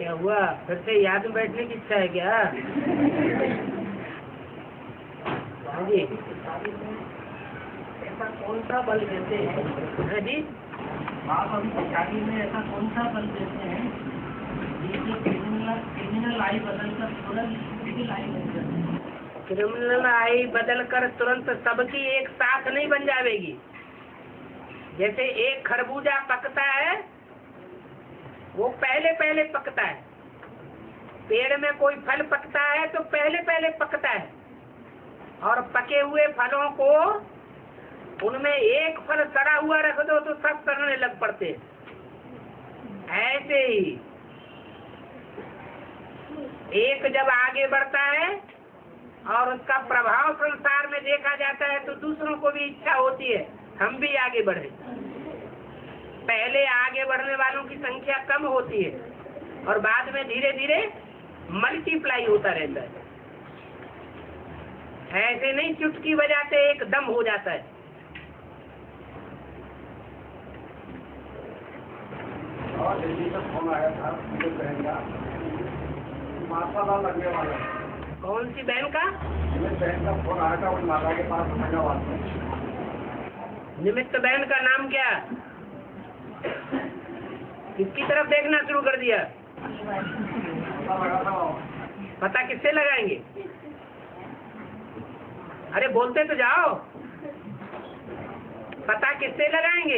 क्या हुआ? फिर से याद में बैठने की इच्छा है क्या? हाँ जी। ऐसा कौन सा बल देते हैं? हाँ जी। आप हमको शादी में ऐसा कौन सा बल देते हैं जिससे क्रिमिनल आई बदलकर तुरंत सिविल आई बन जाती है? क्रिमिनल आई बदलकर तुरंत सबकी एक साथ नहीं बन जाएगी। जैसे एक खरबूजा पकता है, वो पहले पहले पकता है। पेड़ में कोई फल पकता है तो पहले पहले पकता है, और पके हुए फलों को उनमें एक फल सड़ा हुआ रख दो तो सब सड़ने लग पड़ते। ऐसे ही एक जब आगे बढ़ता है और उसका प्रभाव संसार में देखा जाता है तो दूसरों को भी इच्छा होती है हम भी आगे बढ़े। पहले आगे बढ़ने वालों की संख्या कम होती है और बाद में धीरे धीरे मल्टीप्लाई होता रहता है। ऐसे नहीं चुटकी बजाते एकदम हो जाता है। और दिल्ली का फोन आया था मुझे बहन का माता लगने वाला। कौन सी बहन का? मेरे बहन का फोन आया था उन माता के पास हैदराबाद में। निमित्त बहन का नाम क्या? किसकी तरफ देखना शुरू कर दिया? पता किससे लगाएंगे? अरे बोलते तो जाओ, पता किससे लगाएंगे?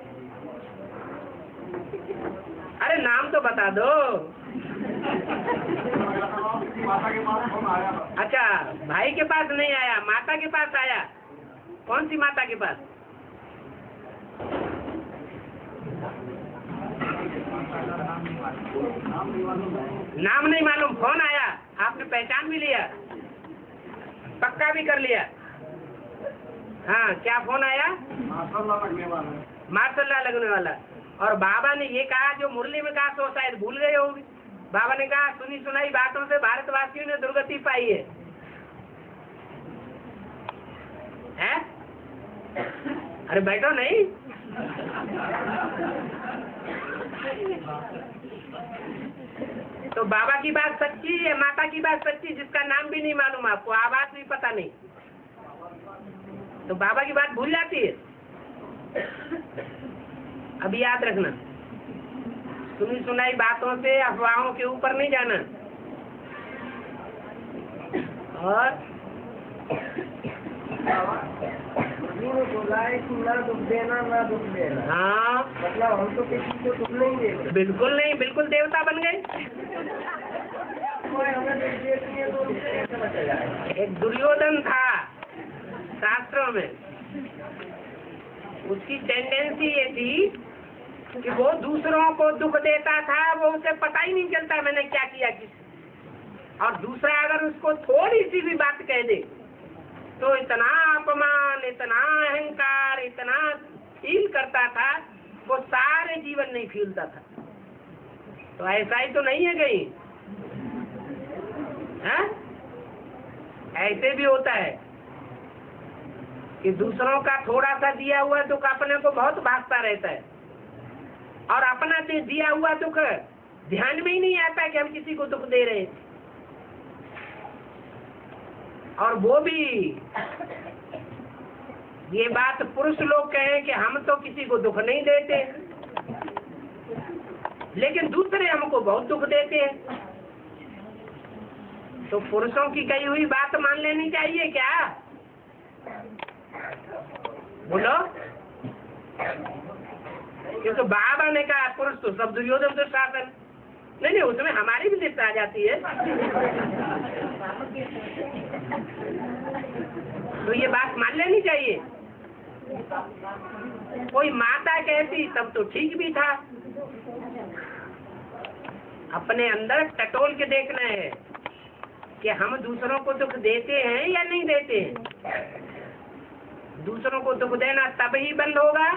अरे नाम तो बता दो। माता के पास फोन आया। अच्छा, भाई के पास नहीं आया, माता के पास आया। कौन सी माता के पास? नाम नहीं मालूम, फोन आया, आपने पहचान भी लिया, पक्का भी कर लिया। हाँ, क्या फोन आया? माशाल्लाह लगने वाला। और बाबा ने ये कहा जो मुरली में कहा तो शायद भूल गए होंगे। बाबा ने कहा सुनी सुनाई बातों से भारतवासियों ने दुर्गति पाई है, हैं? अरे बैठो नहीं। तो बाबा की बात सच्ची है, माता की बात सच्ची, जिसका नाम भी नहीं मालूम आपको, आवाज भी पता नहीं, तो बाबा की बात भूल जाती है। अब याद रखना, सुनी सुनाई बातों से अफवाहों के ऊपर नहीं जाना। और बोला है कि ना दुख देना ना दुख देना। हाँ, मतलब हम तो किसी को दुख नहीं देते। बिल्कुल नहीं, बिल्कुल देवता बन गए। हमें दुख देती है तो उनसे कैसे बचा जाए? एक दुर्योधन था शास्त्रों में, उसकी टेंडेंसी ये थी कि वो दूसरों को दुख देता था, वो उसे पता ही नहीं चलता मैंने क्या किया किसी। और दूसरा अगर उसको थोड़ी सी भी बात कह दे तो इतना अपमान, इतना अहंकार, इतना फील करता था, वो सारे जीवन नहीं फीलता था। तो ऐसा ही तो नहीं है कहीं, है? ऐसे भी होता है कि दूसरों का थोड़ा सा दिया हुआ दुख अपने को बहुत भागता रहता है, और अपना दिया हुआ दुख ध्यान में ही नहीं आता कि हम किसी को दुख दे रहे हैं। और वो भी ये बात पुरुष लोग कहें कि हम तो किसी को दुख नहीं देते, लेकिन दूसरे हमको बहुत दुख देते हैं। तो पुरुषों की कही हुई बात मान लेनी चाहिए क्या? बोलो। क्योंकि बाबा ने कहा पुरुष तो सब दुर्योधन तो शासन नहीं, उसमें हमारी भी लिस्ट आ जाती है। तो ये बात मान लेनी चाहिए। कोई माता कहती तब तो ठीक भी था। अपने अंदर टटोल के देखना है कि हम दूसरों को दुख देते हैं या नहीं देते हैं। दूसरों को दुख देना तब ही बंद होगा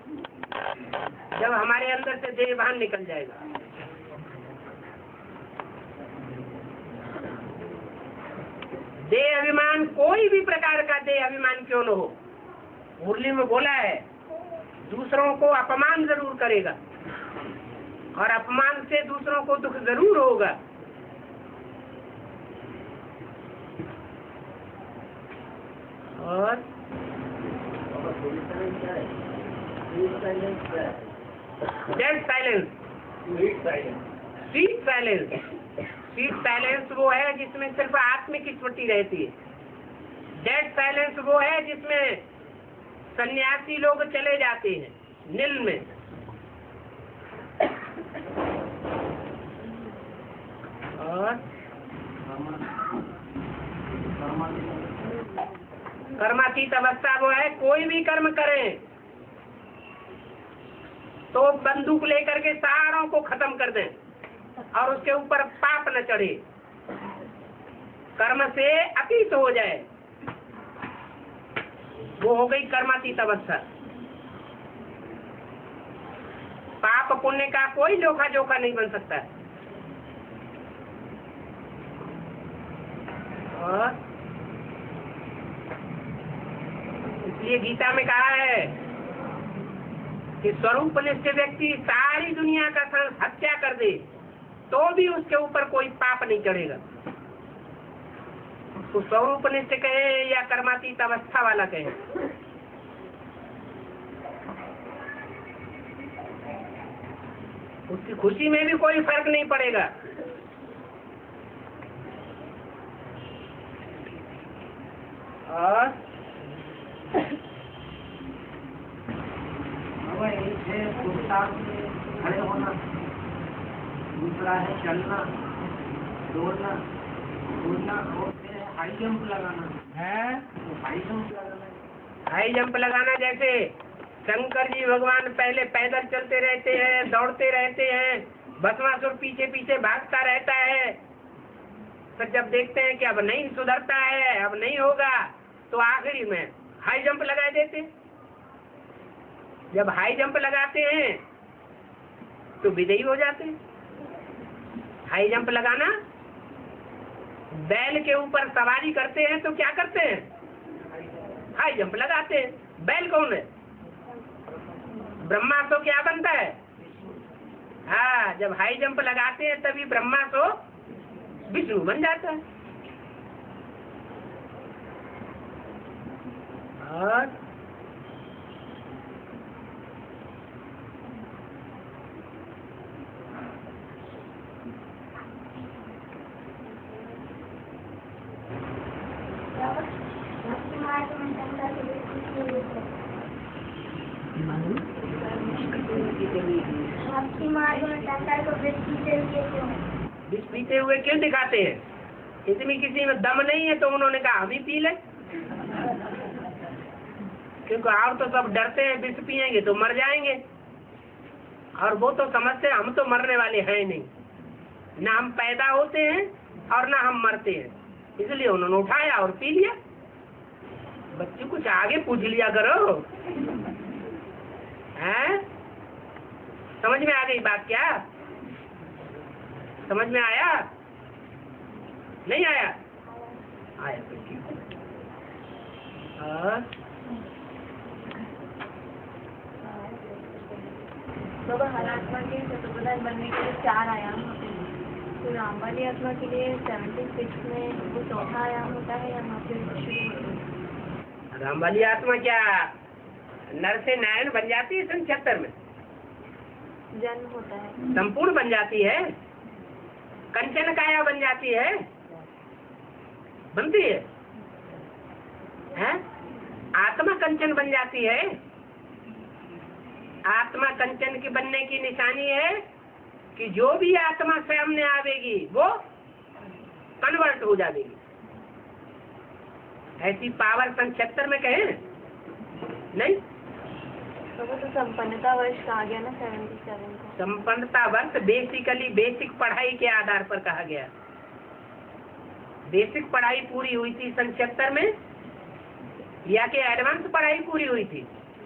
जब हमारे अंदर से देह भान निकल जाएगा। देह अभिमान, कोई भी प्रकार का देह अभिमान क्यों न हो, मुरली में बोला है दूसरों को अपमान जरूर करेगा, और अपमान से दूसरों को दुख जरूर होगा। और dead silence, sweet silence. Sweet silence वो है जिसमें सिर्फ आत्मिक स्मृति रहती है। डेड साइलेंस वो है जिसमें सन्यासी लोग चले जाते हैं नील में। और कर्मातीत अवस्था वो है, कोई भी कर्म करें तो बंदूक लेकर के सारों को खत्म कर दें और उसके ऊपर पाप न चढ़े, कर्म से अतीत हो जाए, वो हो गई कर्मातीत अवस्था। पाप पुण्य का कोई लेखा जोखा नहीं बन सकता है। और इसलिए गीता में कहा है कि स्वरूपनिष्ठ व्यक्ति सारी दुनिया का हत्या कर दे तो भी उसके ऊपर कोई पाप नहीं चढ़ेगा। उसको स्वरूपनिष्ठ कहे या कर्मातीत अवस्था वाला कहे, उसकी खुशी में भी कोई फर्क नहीं पड़ेगा। और खड़े होना, दूसरा है चलना, दौड़ना, कूदना, और फिर है हाई जंप लगाना है। तो हाई जंप लगाना, हाई जंप लगाना जैसे शंकर जी भगवान पहले पैदल चलते रहते हैं, दौड़ते रहते हैं, भस्मासुर पीछे पीछे भागता रहता है। फिर जब देखते हैं कि अब नहीं सुधरता है, अब नहीं होगा, तो आखिरी में हाई जंप लगा देते हैं। जब हाई जंप लगाते हैं तो विजयी हो जाते हैं। हाई जंप लगाना, बैल के ऊपर सवारी करते हैं तो क्या करते हैं? हाई जंप लगाते हैं। बैल कौन है? ब्रह्मा तो क्या बनता है? हाँ, जब हाई जंप लगाते हैं तभी ब्रह्मा तो विष्णु बन जाता है। और विष पीते हुए क्यों दिखाते हैं? इतनी किसी में दम नहीं है तो उन्होंने कहा हम ही पी ले, क्योंकि आप तो सब डरते हैं विष पिएंगे तो मर जाएंगे, और वो तो समझते हैं हम तो मरने वाले हैं नहीं, ना हम पैदा होते हैं और ना हम मरते हैं, इसलिए उन्होंने उठाया और पी लिया। बच्चों कुछ आगे पूछ लिया करो, हैं? समझ में आ गई बात? क्या समझ में आया? नहीं आया? आया तो ठीक है। बाबा, हर आत्मा के चतुर्प्रधान बनने के लिए 4 आयाम होते हैं, तो राम वाली आत्मा के लिए 76 में वो चौथा आयाम होता है या वहाँ पे शुरू होता है? राम वाली आत्मा क्या नर से नारायण बन जाती है? 76 में जन्म होता है, संपूर्ण बन जाती है, कंचन काया बन जाती है, बनती है, हैं? आत्मा कंचन बन जाती है। आत्मा कंचन की बनने की निशानी है कि जो भी आत्मा सामने आवेगी वो कन्वर्ट हो जाएगी। ऐसी पावर 76 में कहे नहीं? तो वो तो संपन्नता वर्ष कहा गया ना 77 को। संपन्नता वर्ष बेसिकली बेसिक पढ़ाई के आधार पर कहा गया। बेसिक पढ़ाई पूरी हुई थी 77 में या कि एडवांस पढ़ाई पूरी हुई थी?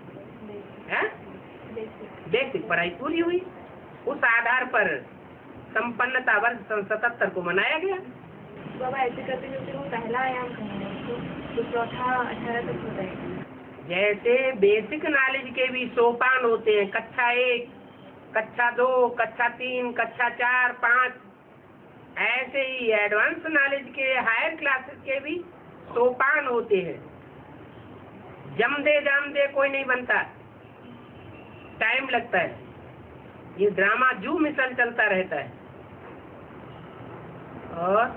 बेसिक पढ़ाई पूरी हुई, उस आधार पर संपन्नता वर्ष 77 को मनाया गया। बाबा, ऐसे करते करते वो पहला आयाम कहेंगे तो चौथा 18 तक हो जाएगा। जैसे बेसिक नॉलेज के भी सोपान होते हैं, कक्षा 1, कक्षा 2, कक्षा 3, कक्षा 4, 5, ऐसे ही एडवांस नॉलेज के हायर क्लासेस के भी सोपान होते हैं। जम दे कोई नहीं बनता, टाइम लगता है। ये ड्रामा जू मिसल चलता रहता है। और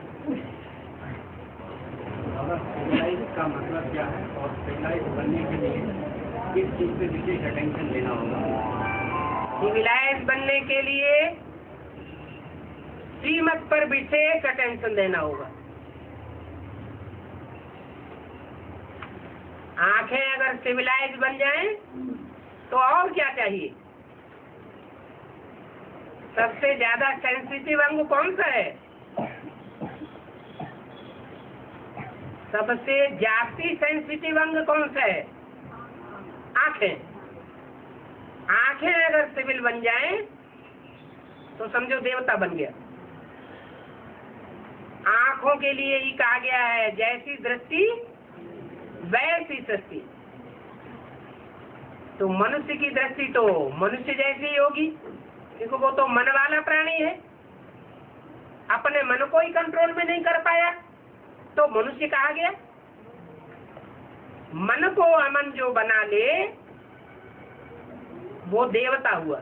सिविलाइज का मतलब क्या है और सिविलाइज बनने के लिए किस चीज पे विशेष अटेंशन देना होगा? सिविलाइज बनने के लिए श्रीमत पर विशेष अटेंशन देना होगा। आंखें अगर सिविलाइज बन जाएं तो और क्या चाहिए? सबसे ज्यादा सेंसिटिव अंग कौन सा है? सबसे जास्ती सेंसिटिव अंग कौन सा है? आंखें। आंखें अगर सिविल बन जाएं तो समझो देवता बन गया। आंखों के लिए ही कहा गया है जैसी दृष्टि वैसी सृष्टि। तो मनुष्य की दृष्टि तो मनुष्य जैसी ही होगी, क्योंकि वो तो मन वाला प्राणी है। अपने मन को ही कंट्रोल में नहीं कर पाया तो मनुष्य कहा गया। मन को अमन जो बना ले वो देवता हुआ।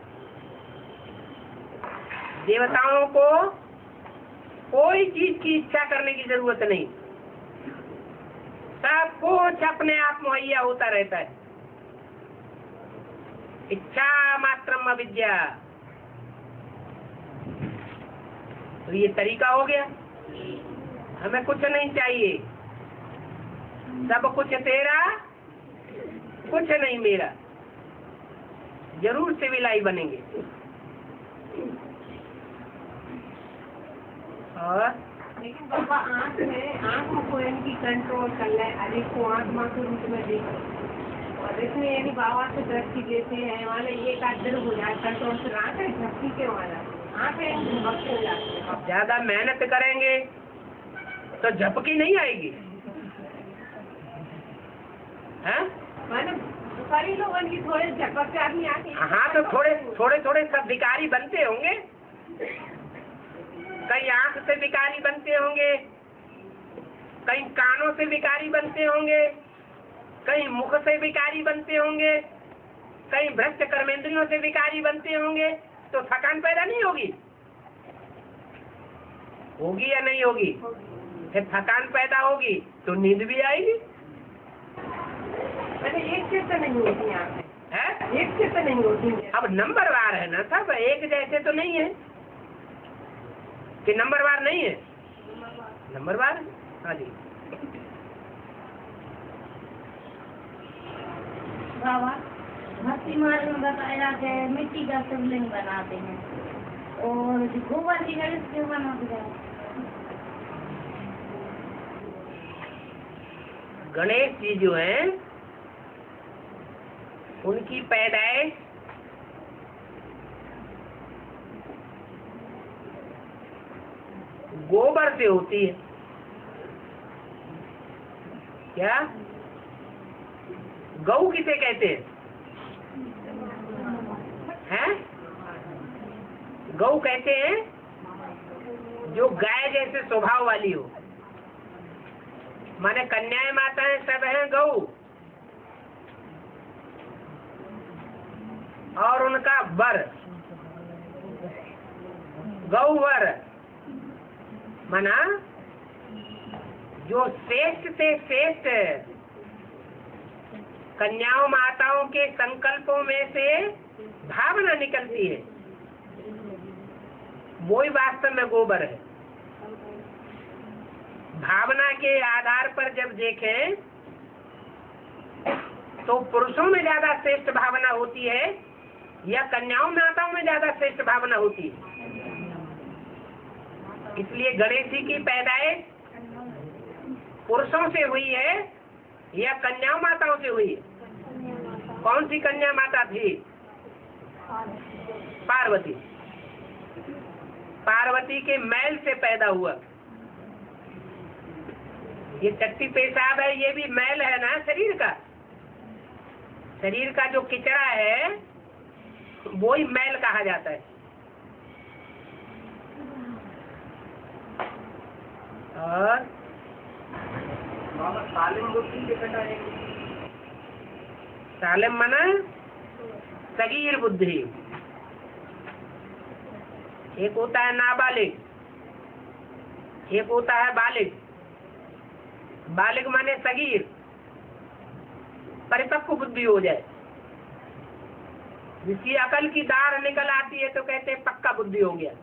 देवताओं को कोई चीज की इच्छा करने की जरूरत नहीं, सब कुछ अपने आप मुहैया होता रहता है। इच्छा मात्रम अविद्या। तो ये तरीका हो गया। हमें कुछ नहीं चाहिए, सब कुछ तेरा, कुछ नहीं मेरा। जरूर सिविलाई बनेंगे। और लेकिन बाबा आँख में आँखों को इनकी कंट्रोल कर ले, अधिक को आत्मा के रूप में देखे और इसमें यानी बाबा से दृष्टि देते हैं वाले ये का दर हो जाए कंट्रोल से आँखें झपकी के वाला आँखें भक्त हो जाती है। ज्यादा मेहनत करेंगे तो झपकी नहीं आएगी है? मैंने सारी लोगों की थोड़े झपक से आदमी आती है। हाँ, तो थोड़े थोड़े सब भिखारी बनते होंगे। कई आंख से भिखारी बनते होंगे, कई कानों से भिखारी बनते होंगे, कई मुख से भिखारी बनते होंगे, कई भ्रष्ट कर्मेंद्रियों से भिखारी बनते होंगे। तो थकान पैदा नहीं होगी? होगी या नहीं होगी? फिर थकान पैदा होगी तो नींद भी आएगी। मैंने एक चित्त नहीं होती आँखें है? एक चित्त नहीं होती है। अब नंबरवार है ना, सब एक जैसे तो नहीं है कि नंबरवार नहीं है? नंबरवार। हाँ जी। बाबा भक्ति मार्ग में बताया कि मिट्टी का शिवलिंग बनाते हैं और गोबर की गणेश क्यों बनाते हैं? गणेश जी जो हैं उनकी पैदाइश गोबर से होती है। क्या? गऊ किसे कहते हैं? हैं? गऊ कहते हैं जो गाय जैसे स्वभाव वाली हो। माने कन्याएं माताएं सब हैं गऊ, और उनका वर गौ वर माना जो श्रेष्ठ से श्रेष्ठ कन्याओं माताओं के संकल्पों में से भावना निकलती है, वो ही वास्तव में गोबर है। भावना के आधार पर जब देखें तो पुरुषों में ज्यादा श्रेष्ठ भावना होती है या कन्याओं माताओं में ज्यादा श्रेष्ठ भावना होती है। इसलिए गणेश जी की पैदाइश पुरुषों से हुई है या कन्याओं माताओं से हुई है? कौन सी कन्या माता थी? पार्वती। पार्वती के मैल से पैदा हुआ। ये टट्टी पेशाब है, ये भी मैल है ना शरीर का। शरीर का जो किचड़ा है वो ही मैल कहा जाता है। और सालिम बुद्धि के बताएंगे। सालिम मना सगीर बुद्धि। एक होता है नाबालिग, एक होता है बालिग। बालिग माने सगीर, परिपक्व बुद्धि हो जाए, जिसकी अकल की धार निकल आती है तो कहते हैं पक्का बुद्धि हो गया।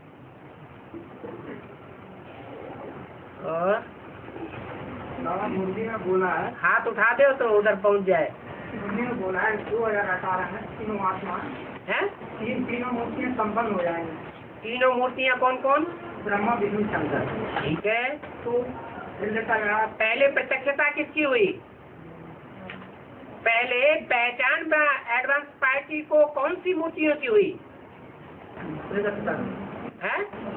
और बाबा मुर्गी ने बोला है, हाथ उठा दे तो उधर पहुंच जाए। मुर्गी ने बोला है 2018 में तीनों आत्मा हैं? तीनों मूर्तियाँ संपन्न हो जाएंगी। तीनों मूर्तियाँ कौन कौन? ब्रह्मा विष्णु शंकर। ठीक है। तो पहले प्रत्यक्षता किसकी हुई? पहले पहचान एडवांस पार्टी को कौन सी मूर्तियों की हुई? है?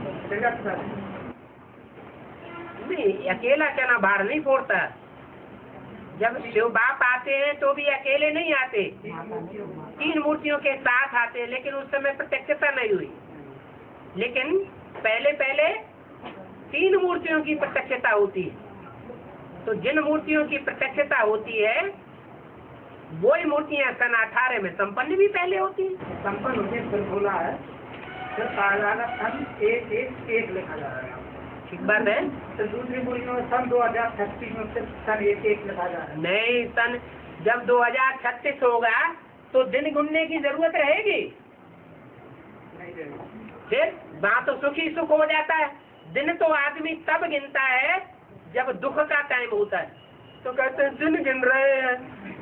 नहीं, अकेला चना बाहर नहीं फोड़ता। जब शिव बाप आते हैं तो भी अकेले नहीं आते, 3 मूर्तियों के साथ आते हैं, लेकिन उस समय प्रत्यक्षता नहीं हुई। लेकिन पहले 3 मूर्तियों की प्रत्यक्षता होती है। तो जिन मूर्तियों की प्रत्यक्षता होती है वही मूर्तियाँ सन 18 में संपन्न भी पहले होती है। संपन्न होते फिर बोला है, फिर सन 1 लिखा जा रहा है। ठीक बात है। तो दूसरी मूर्तियों में सन 2036 में फिर सन 1 लिखा जा रहा है। नहीं, सन जब 2036 होगा तो दिन गिनने की जरूरत रहेगी? नहीं रहेगी। फिर वहाँ तो सुख ही सुख हो जाता है। दिन तो आदमी तब गिनता है जब दुख का टाइम होता है, तो कहते हैं दिन गिन रहे हैं।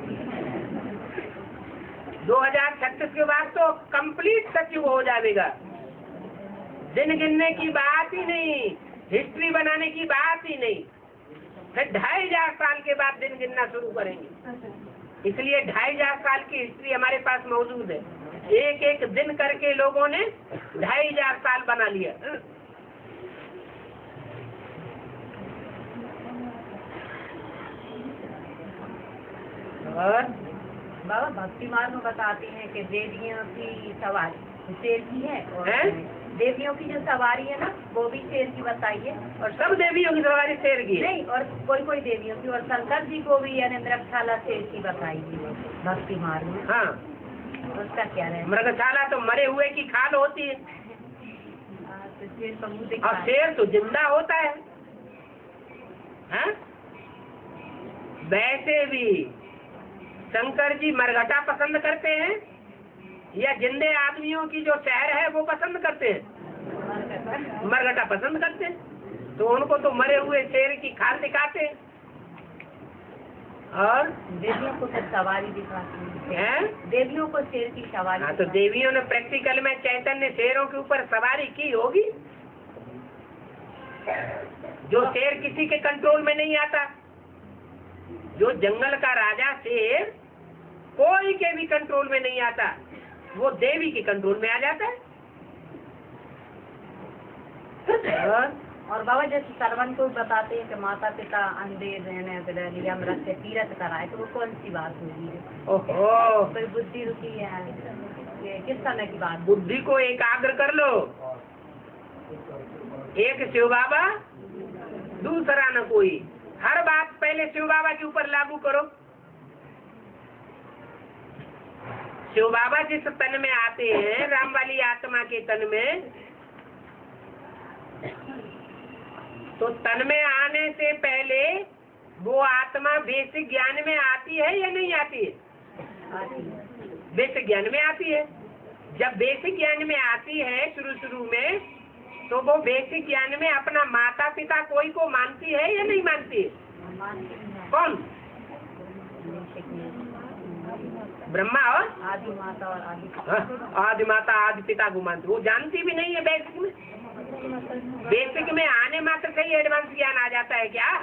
2036 के बाद तो कंप्लीट सचिव हो जाएगा। दिन गिनने की बात ही नहीं, हिस्ट्री बनाने की बात ही नहीं। फिर 2500 साल के बाद दिन गिनना शुरू करेंगे। इसलिए 2500 साल की हिस्ट्री हमारे पास मौजूद है। एक एक दिन करके लोगों ने 2500 साल बना लिया। और बाबा भक्ति मार्ग में बताती हैं कि देवियों की सवारी शेर की है, और देवियों की जो सवारी है ना वो भी शेर की बताइए। और सब देवियों की सवारी शेर की है? नहीं, और कोई देवियों की, और शंकर जी को भी यानी मृगशाला शेर की बताइए भक्ति मार्ग में। हाँ, उसका क्या है? मृगशाला तो मरे हुए की खाल होती है, तो शेर का मुँह और दिखा है। शेर तो जिंदा होता है। हाँ? वैसे भी शंकर जी मरघटा पसंद करते हैं या जिंदे आदमियों की जो शहर है वो पसंद करते हैं? मरघटा पसंद करते हैं, तो उनको तो मरे हुए शेर की खाल दिखाते हैं। और देवियों को तो सवारी दिखाती हैं? देवियों को शेर की सवारी। हाँ, तो देवियों ने प्रैक्टिकल में चैतन्य शेरों के ऊपर सवारी की होगी। जो शेर किसी के कंट्रोल में नहीं आता, जो जंगल का राजा शेर कोई के भी कंट्रोल में नहीं आता, वो देवी के कंट्रोल में आ जाता है। और बाबा जैसे सर्वन को बताते हैं कि माता पिता अंधे रहने अमृत से तीरथ कराए, तो वो कौन सी बात होगी? ओहो, कोई बुद्धि रुकी है, ये किस समय की बात? बुद्धि को एकाग्र कर लो। एक शिव बाबा, दूसरा न कोई। हर बात पहले शिव बाबा के ऊपर लागू करो। शिव बाबा जिस तन में आते हैं, राम वाली आत्मा के तन में, तो तन में आने से पहले वो आत्मा बेसिक ज्ञान में आती है या नहीं आती है? बेसिक ज्ञान में आती है। जब बेसिक ज्ञान में आती है शुरू में, तो वो बेसिक ज्ञान में अपना माता पिता कोई को मानती है या नहीं मानती है? कौन? ब्रह्मा और आदि माता और आदि माता आदि पिता को मानती। वो जानती भी नहीं है बेसिक में। बेसिक में आने मात्र से ही एडवांस ज्ञान आ जाता है क्या?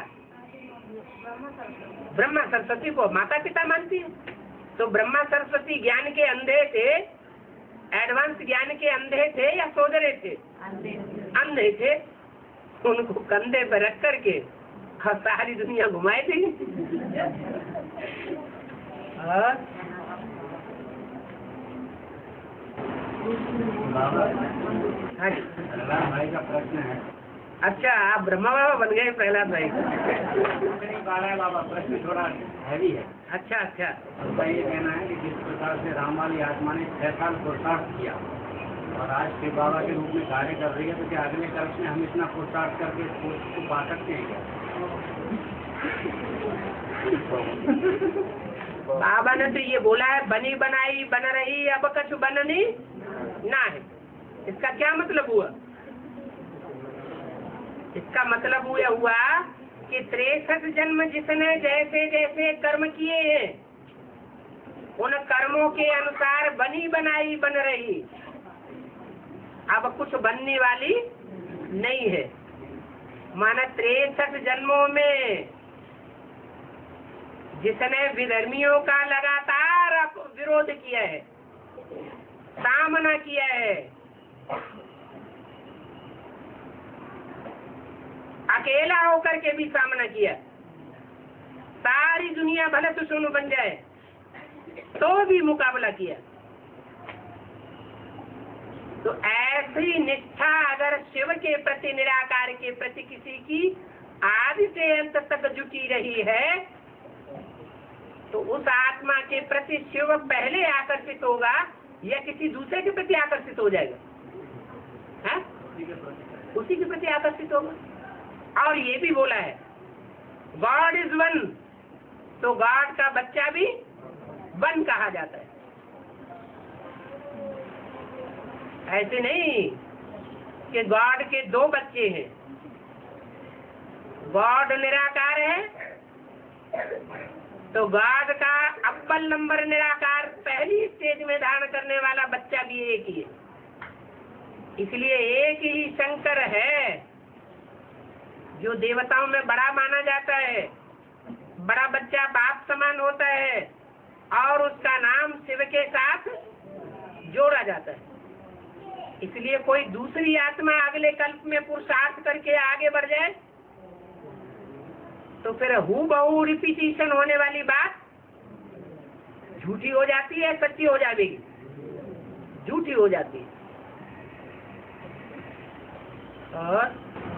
ब्रह्मा सरस्वती को माता पिता मानती है। तो ब्रह्मा सरस्वती ज्ञान के अंधे थे, एडवांस ज्ञान के अंधे थे या सोजरे थे? अंधे थे। उनको कंधे पर रख करके सारी दुनिया घुमाई थी। हाँ जी। प्रहलाद भाई का प्रश्न है। अच्छा, आप ब्रह्मा बाबा बन गए प्रहलाद भाई। नहीं बाला है बाबा, प्रश्न थोड़ा हैवी है। अच्छा अच्छा। उनका ये कहना है कि जिस प्रकार से राम वाली आत्मा ने 6 साल पुरुषार्थ किया और आज शिव बाबा के रूप में कार्य कर रही है, तो क्या अगले कल्प में हम इतना पुरुषार्थ करके उसको पा सकते हैं क्या? बाबा ने तो ये बोला है, बनी बनाई बन रही अब कछु बननी ना है। इसका क्या मतलब हुआ? इसका मतलब हुआ कि 63 जन्म जिसने जैसे जैसे कर्म किए हैं, उन कर्मों के अनुसार बनी बनाई बन रही, अब कुछ बनने वाली नहीं है। माना 63 जन्मों में जिसने विधर्मियों का लगातार विरोध किया है, सामना किया है, अकेला होकर के भी सामना किया, सारी दुनिया भले दुश्मन बन जाए तो भी मुकाबला किया, तो ऐसी निष्ठा अगर शिव के प्रति, निराकार के प्रति किसी की आदि से अंत तक जुटी रही है, तो उस आत्मा के प्रति शिव पहले आकर्षित होगा या किसी दूसरे के प्रति आकर्षित हो जाएगा? है? उसी के प्रति आकर्षित होगा। और ये भी बोला है गॉड इज वन, तो गॉड का बच्चा भी वन कहा जाता है। ऐसे नहीं कि गॉड के 2 बच्चे हैं। गॉड निराकार है तो गॉड का अव्वल नंबर निराकार पहली स्टेज में धारण करने वाला बच्चा भी एक ही है। इसलिए एक ही शंकर है जो देवताओं में बड़ा माना जाता है। बड़ा बच्चा बाप समान होता है और उसका नाम शिव के साथ जोड़ा जाता है। इसलिए कोई दूसरी आत्मा अगले कल्प में पुरुषार्थ करके आगे बढ़ जाए तो फिर हूबहू रिपीटिशन होने वाली बात झूठी हो जाती है, सच्ची हो जाएगी, झूठी हो जाती है। और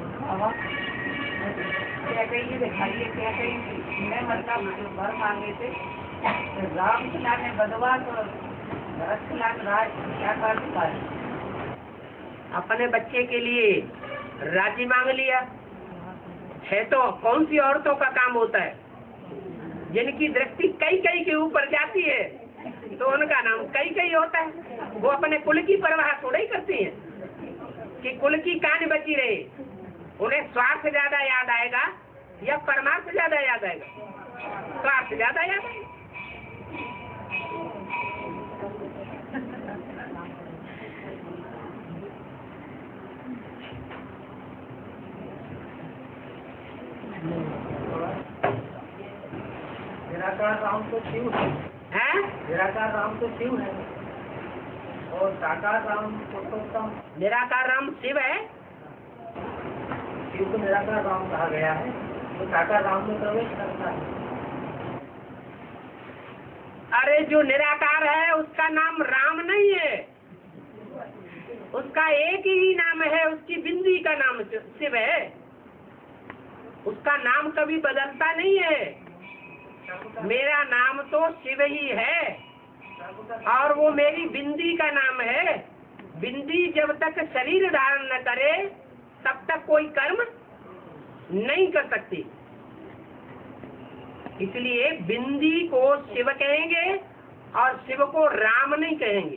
क्या कहिए दिखाइए, क्या कहिए? मैं मतलब वर मांगे थे, राम खिला ने बदवा तो भरत खिला राज, क्या कर अपने बच्चे के लिए राज्य मांग लिया है, तो कौन सी औरतों का काम होता है? जिनकी दृष्टि कई कई के ऊपर जाती है तो उनका नाम कई कई होता है। वो अपने कुल की परवाह थोड़ा ही करती हैं कि कुल की कान बची रहे। उन्हें स्वार्थ ज्यादा याद आएगा या परमार्थ ज्यादा याद आएगा? स्वार्थ ज्यादा याद आएगा। निराकार राम तो शिव है, निराकार राम तो शिव है और साकार राम पुरुषोत्तम। निराकार राम शिव है, शिव को निराकार राम कहा गया है, तो साकार राम में प्रवेश करता है। अरे जो निराकार है उसका नाम राम नहीं है, उसका एक ही नाम है, उसकी बिंदी का नाम शिव है। उसका नाम कभी बदलता नहीं है। मेरा नाम तो शिव ही है और वो मेरी बिंदी का नाम है। बिंदी जब तक शरीर धारण न करे तब तक कोई कर्म नहीं कर सकती। इसलिए बिंदी को शिव कहेंगे और शिव को राम नहीं कहेंगे।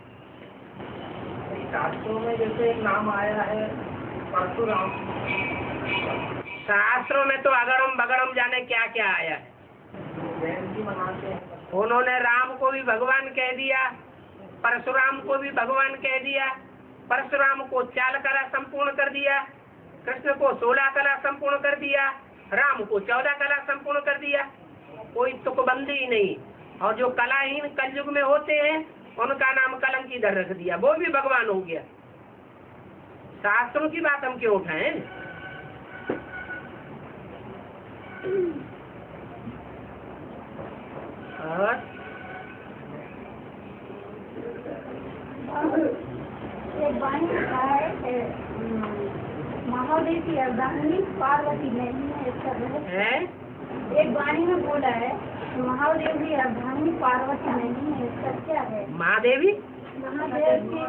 शास्त्रों में जैसे एक नाम आया है परशुराम, शास्त्रों में तो अगड़म बगड़म जाने क्या क्या आया है। जयंती मनाते हैं। उन्होंने राम को भी भगवान कह दिया, परशुराम को भी भगवान कह दिया। परशुराम को 4 कला संपूर्ण कर दिया, कृष्ण को 16 कला संपूर्ण कर दिया, राम को 14 कला संपूर्ण कर दिया। कोई तुकबंदी ही नहीं। और जो कलाहीन कलयुग में होते हैं उनका नाम कलंकीधर रख दिया, वो भी भगवान हो गया। शास्त्रों की बात हम क्यों उठाएं? और एक वाणी का है महादेव की अर्धांगिनी पार्वती नहीं है, इसका है? एक वाणी में बोला है महादेव की अर्धांगिनी पार्वती नहीं है, इसका क्या है? महादेवी, महादेव की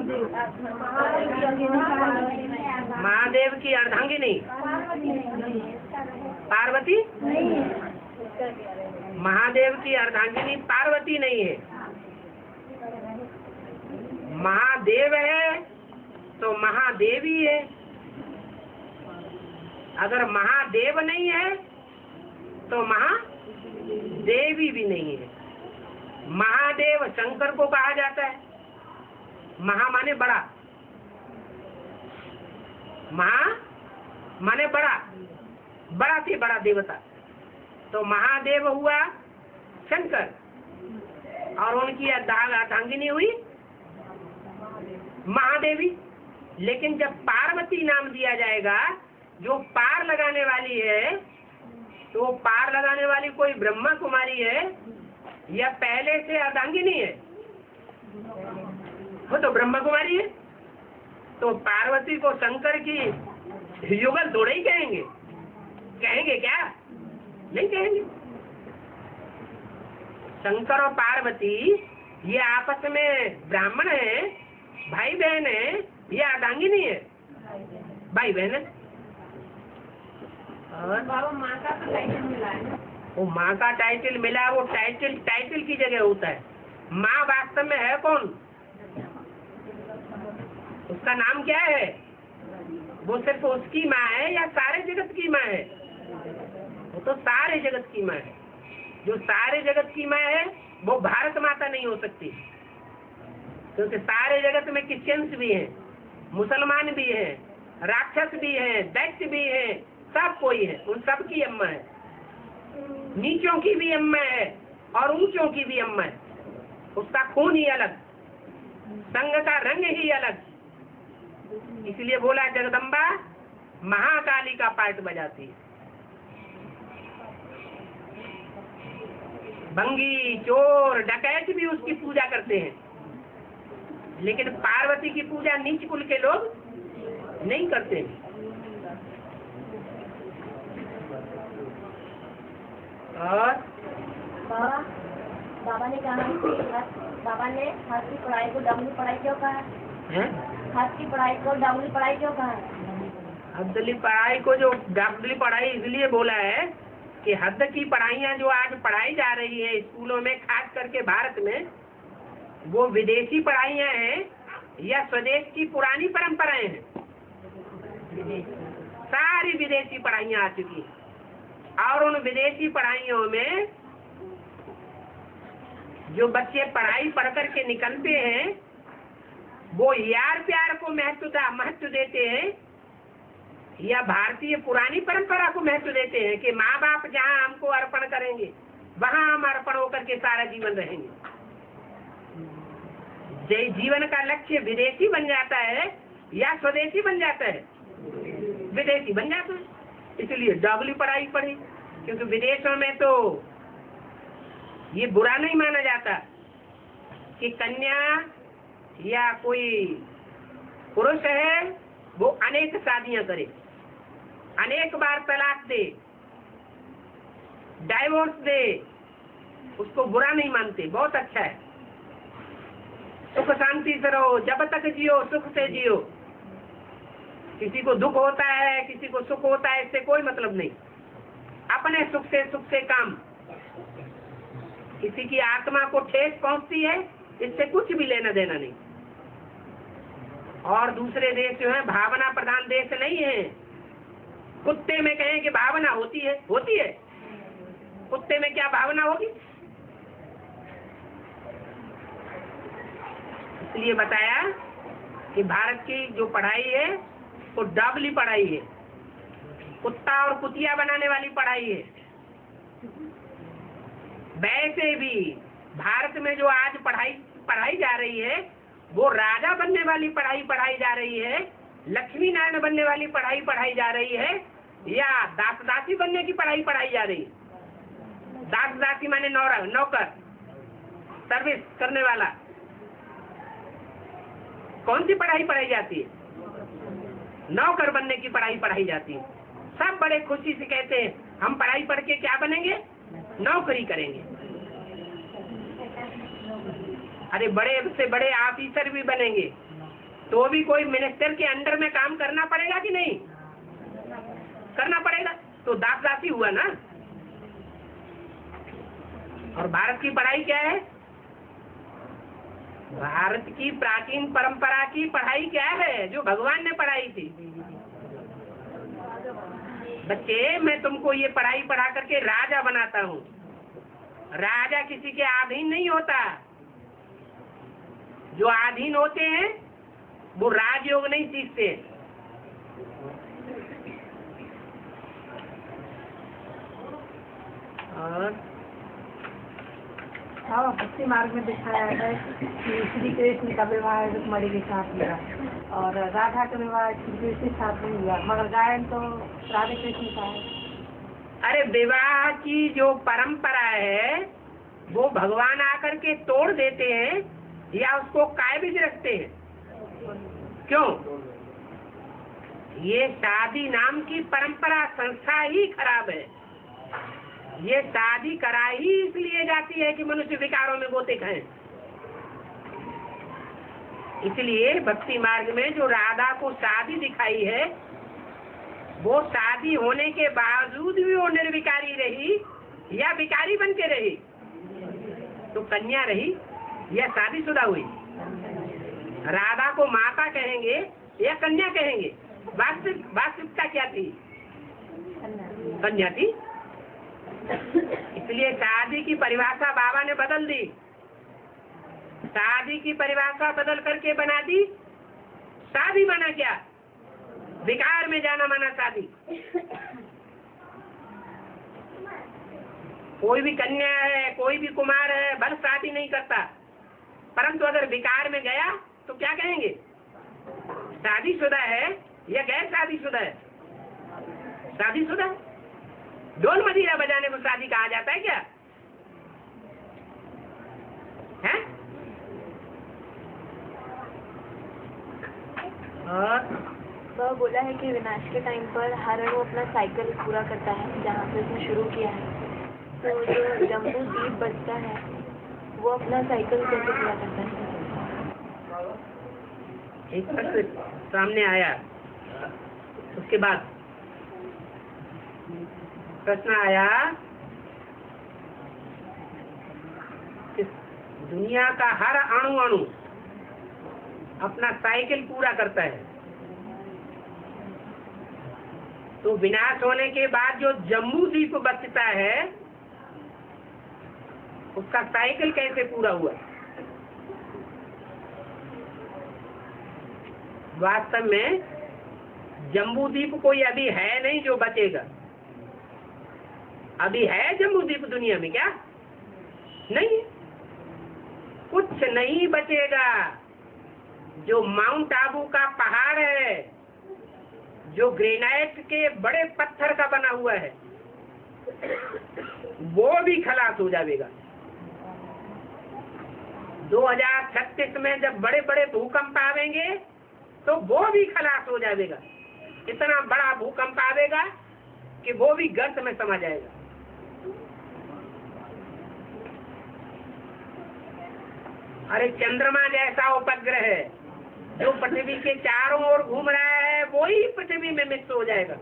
महादेव की अर्धांगिनी पार्वती नहीं है, इसका पार्वती, नहीं है, इसका क्या है? महादेव की अर्धांगिनी पार्वती नहीं है। महादेव है तो महादेवी है। अगर महादेव नहीं है तो महादेवी भी नहीं है। महादेव शंकर को कहा जाता है। महा माने बड़ा, महा माने बड़ा, बड़ा से बड़ा देवता। तो महादेव हुआ शंकर और उनकी अर्धांगिनी हुई महादेवी। लेकिन जब पार्वती नाम दिया जाएगा, जो पार लगाने वाली है, तो पार लगाने वाली कोई ब्रह्मा कुमारी है या पहले से अर्धांगिनी है? वो तो ब्रह्मा कुमारी है। तो पार्वती को शंकर की युगल थोड़े ही कहेंगे। कहेंगे क्या? नहीं कहेंगे। शंकर और पार्वती ये आपस में ब्राह्मण है, भाई बहन है, ये अर्धांगिनी है, भाई बहन है। और बाबा माँ का तो टाइटल मिला है ना? वो माँ का टाइटल मिला, वो टाइटल की जगह होता है। माँ वास्तव में है कौन? उसका नाम क्या है? वो सिर्फ उसकी माँ है या सारे जगत की माँ है? वो तो सारे जगत की माँ है। जो सारे जगत की माँ है वो भारत माता नहीं हो सकती, क्योंकि सारे जगत में क्रिश्चियंस भी हैं, मुसलमान भी हैं, राक्षस भी हैं, दैत्य भी हैं, सब कोई है। उन सब की अम्मा है। नीचों की भी अम्मा है और ऊंचों की भी अम्मा है। उसका खून ही अलग, संग का रंग ही अलग। इसलिए बोला जगदम्बा महाकाली का पार्ट बजाती है। भंगी, चोर, डकैत भी उसकी पूजा करते हैं, लेकिन पार्वती की पूजा नीच कुल के लोग नहीं करते। और बाबा ने कहा कि बाबा ने हाथ की पढ़ाई को डबली पढ़ाई क्यों कहा है? हाथ की पढ़ाई को डबली पढ़ाई क्यों कहा है? हद्दली पढ़ाई को जो डबली पढ़ाई इसलिए बोला है कि हद की पढ़ाइयाँ जो आज पढ़ाई जा रही है स्कूलों में, खास करके भारत में, वो विदेशी पढ़ाइयाँ हैं या स्वदेश की पुरानी परंपराएं हैं? सारी विदेशी पढ़ाइयाँ आ चुकी हैं। और उन विदेशी पढ़ाइयों में जो बच्चे पढ़ाई पढ़ करके निकलते हैं, वो यार प्यार को महत्व देते हैं या भारतीय पुरानी परंपरा को महत्व देते हैं कि माँ बाप जहाँ हमको अर्पण करेंगे वहाँ हम अर्पण होकर के सारा जीवन रहेंगे। जीवन का लक्ष्य विदेशी बन जाता है या स्वदेशी बन जाता है? विदेशी बन जाता है। इसलिए डबली पढ़ाई पढ़ी, क्योंकि विदेशों में तो ये बुरा नहीं माना जाता कि कन्या या कोई पुरुष है वो अनेक शादियां करे, अनेक बार तलाक दे, डाइवोर्स दे, उसको बुरा नहीं मानते, बहुत अच्छा है। सुख शांति से रहो, जब तक जियो सुख से जियो। किसी को दुख होता है, किसी को सुख होता है, इससे कोई मतलब नहीं। अपने सुख से काम। किसी की आत्मा को ठेस पहुंचती है, इससे कुछ भी लेना देना नहीं। और दूसरे देश जो है भावना प्रधान देश नहीं है। कुत्ते में कहें कि भावना होती है, होती है? कुत्ते में क्या भावना होगी? इसलिए बताया कि भारत की जो पढ़ाई है वो डबली पढ़ाई है, कुत्ता और कुतिया बनाने वाली पढ़ाई है। वैसे भी भारत में जो आज पढ़ाई जा रही है वो राजा बनने वाली पढ़ाई जा रही है, लक्ष्मी नारायण बनने वाली पढ़ाई जा रही है, या दास दासी बनने की पढ़ाई जा रही है। दास दासी माने नौकर, सर्विस करने वाला। कौन सी पढ़ाई पढ़ाई जाती है? नौकर बनने की पढ़ाई पढ़ाई जाती है। सब बड़े खुशी से कहते हैं हम पढ़ाई पढ़ के क्या बनेंगे? नौकरी करेंगे। अरे बड़े से बड़े ऑफिसर भी बनेंगे तो भी कोई मिनिस्टर के अंडर में काम करना पड़ेगा कि नहीं करना पड़ेगा? तो दास-दासी हुआ ना। और भारत की पढ़ाई क्या है? भारत की प्राचीन परंपरा की पढ़ाई क्या है? जो भगवान ने पढ़ाई थी। बच्चे, मैं तुमको ये पढ़ाई पढ़ा करके राजा बनाता हूँ। राजा किसी के अधीन नहीं होता। जो अधीन होते हैं वो राजयोग नहीं सीखते। और हाँ, भक्ति मार्ग में दिखाया है कि श्री कृष्ण का विवाह रुक्मणी के साथ हुआ और राधा का विवाह श्री कृष्ण के साथ नहीं हुआ, मगर गायन तो राधे कृष्ण का है। अरे विवाह की जो परंपरा है वो भगवान आकर के तोड़ देते हैं या उसको कायबिज रखते हैं? क्यों? ये शादी नाम की परंपरा संस्था ही खराब है। ये शादी करा ही इसलिए जाती है कि मनुष्य विकारों में गोते खाएं। इसलिए भक्ति मार्ग में जो राधा को शादी दिखाई है वो शादी होने के बावजूद भी वो निर्विकारी रही या विकारी बन के रही? तो कन्या रही या शादीशुदा हुई? राधा को माता कहेंगे या कन्या कहेंगे? वास्तविकता क्या थी? कन्या थी। इसलिए शादी की परिभाषा बाबा ने बदल दी। शादी की परिभाषा बदल करके बना दी शादी माना क्या? विकार में जाना माना शादी। कोई भी कन्या है, कोई भी कुमार है, भले शादी नहीं करता, परंतु अगर विकार में गया तो क्या कहेंगे? शादीशुदा है या गैर शादीशुदा है? शादीशुदा। ढोल मजीरा बजाने को शादी कहा जाता है क्या? है? वह बोला है कि विनाश के टाइम पर हर अणु अपना साइकिल पूरा करता है जहाँ से उसने शुरू किया है। तो जो जम्बू द्वीप बचता है वो अपना साइकिल कैसे पूरा करता है? एक प्रश्न सामने आया, उसके बाद प्रश्न आया कि दुनिया का हर अणु अपना साइकिल पूरा करता है, तो विनाश होने के बाद जो जम्बू द्वीप बचता है उसका साइकिल कैसे पूरा हुआ? वास्तव में जम्बू द्वीप कोई अभी है नहीं जो बचेगा। अभी है जम्बू द्वीप दुनिया में क्या? नहीं, कुछ नहीं बचेगा। जो माउंट आबू का पहाड़ है, जो ग्रेनाइट के बड़े पत्थर का बना हुआ है, वो भी खलास हो जाएगा। 2036 में जब बड़े बड़े भूकंप आवेंगे तो वो भी खलास हो जाएगा। इतना बड़ा भूकंप आवेगा कि वो भी गर्त में समा जाएगा। अरे चंद्रमा जैसा उपग्रह है जो पृथ्वी के चारों ओर घूम रहा है वो ही पृथ्वी में मिक्स हो जाएगा।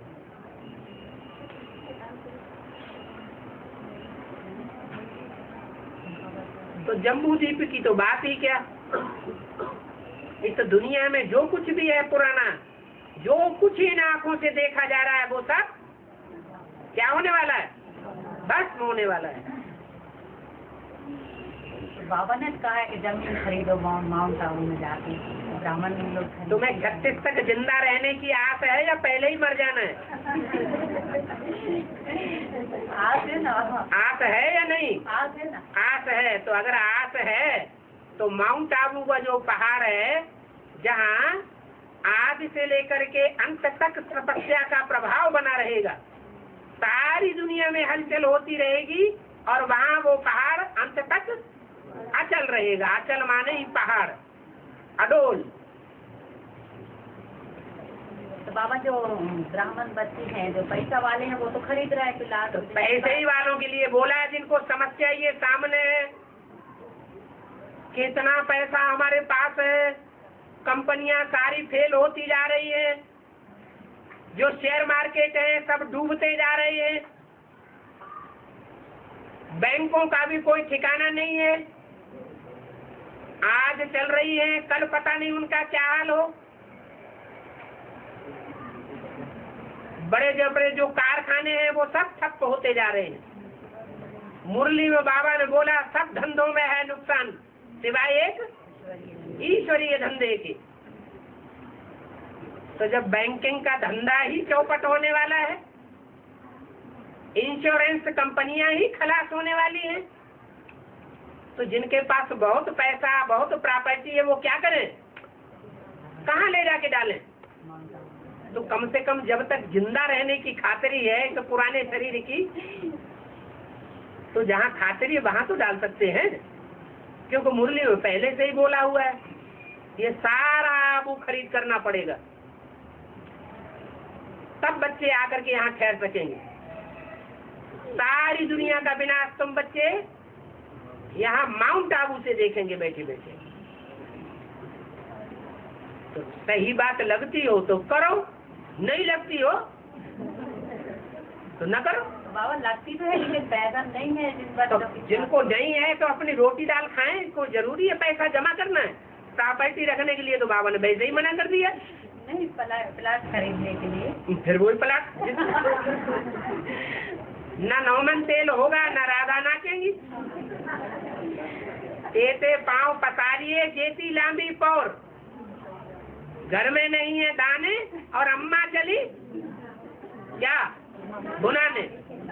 तो जम्बू द्वीप की तो बात ही क्या। इस दुनिया में जो कुछ भी है पुराना, जो कुछ इन आंखों से देखा जा रहा है वो सब क्या होने वाला है? भस्म होने वाला है। बाबा ने कहा है कि जमीन खरीदो माउंट आबू में जाके, ब्राह्मण लोग। तुम्हें 36 तक जिंदा रहने की आस है या पहले ही मर जाना है? आस है ना? आस है या नहीं? आस है ना? आस है। तो अगर आस है तो माउंट आबू का जो पहाड़ है जहाँ आदि से लेकर के अंत तक तपस्या का प्रभाव बना रहेगा, सारी दुनिया में हलचल होती रहेगी और वहाँ वो पहाड़ अंत तक अचल रहेगा। अचल माने ही पहाड़, अडोल, तो बाबा जो ब्राह्मण बच्चे हैं जो पैसा वाले हैं वो तो खरीद रहे हैं फिलहाल। तो पैसे ही वालों के लिए बोला है, जिनको समस्या ये सामने है, कितना पैसा हमारे पास है, कंपनियां सारी फेल होती जा रही है, जो शेयर मार्केट है सब डूबते जा रहे हैं, बैंकों का भी कोई ठिकाना नहीं है, आज चल रही है कल पता नहीं उनका क्या हाल हो। बड़े बड़े जो कारखाने हैं वो सब ठप होते जा रहे हैं। मुरली में बाबा ने बोला सब धंधों में है नुकसान सिवाय एक ईश्वरीय धंधे के। तो जब बैंकिंग का धंधा ही चौपट होने वाला है, इंश्योरेंस कंपनियां ही खलास होने वाली हैं, तो जिनके पास बहुत पैसा बहुत प्रॉपर्टी है वो क्या करें, कहाँ ले जाके डालें? तो कम से कम जब तक जिंदा रहने की खातिरी है तो पुराने शरीर की, तो जहाँ खातिरी है वहां तो डाल सकते हैं, क्योंकि मुरली में पहले से ही बोला हुआ है ये सारा वो खरीद करना पड़ेगा, तब बच्चे आकर के यहाँ ठहर सकेंगे। सारी दुनिया का विनाश तुम बच्चे यहाँ माउंट आबू से देखेंगे बैठे बैठे। तो सही बात लगती हो तो करो, नहीं लगती हो तो न करो। बाबा लगती तो है लेकिन पैसा नहीं है जिन तो बच्चों की। जिनको नहीं है तो अपनी रोटी दाल खाएं, को जरूरी है पैसा जमा करना है। प्रॉपर्टी रखने के लिए तो बाबा ने वैसे ही मना कर दिया। नहीं प्लाट खरीदने के लिए फिर वही प्लाट न नौमन तेल होगा न राधा नाचेंगी। तेते पाँव पसारिए जेती लांबी पौर, घर में नहीं है दाने और अम्मा चली क्या बुनाने।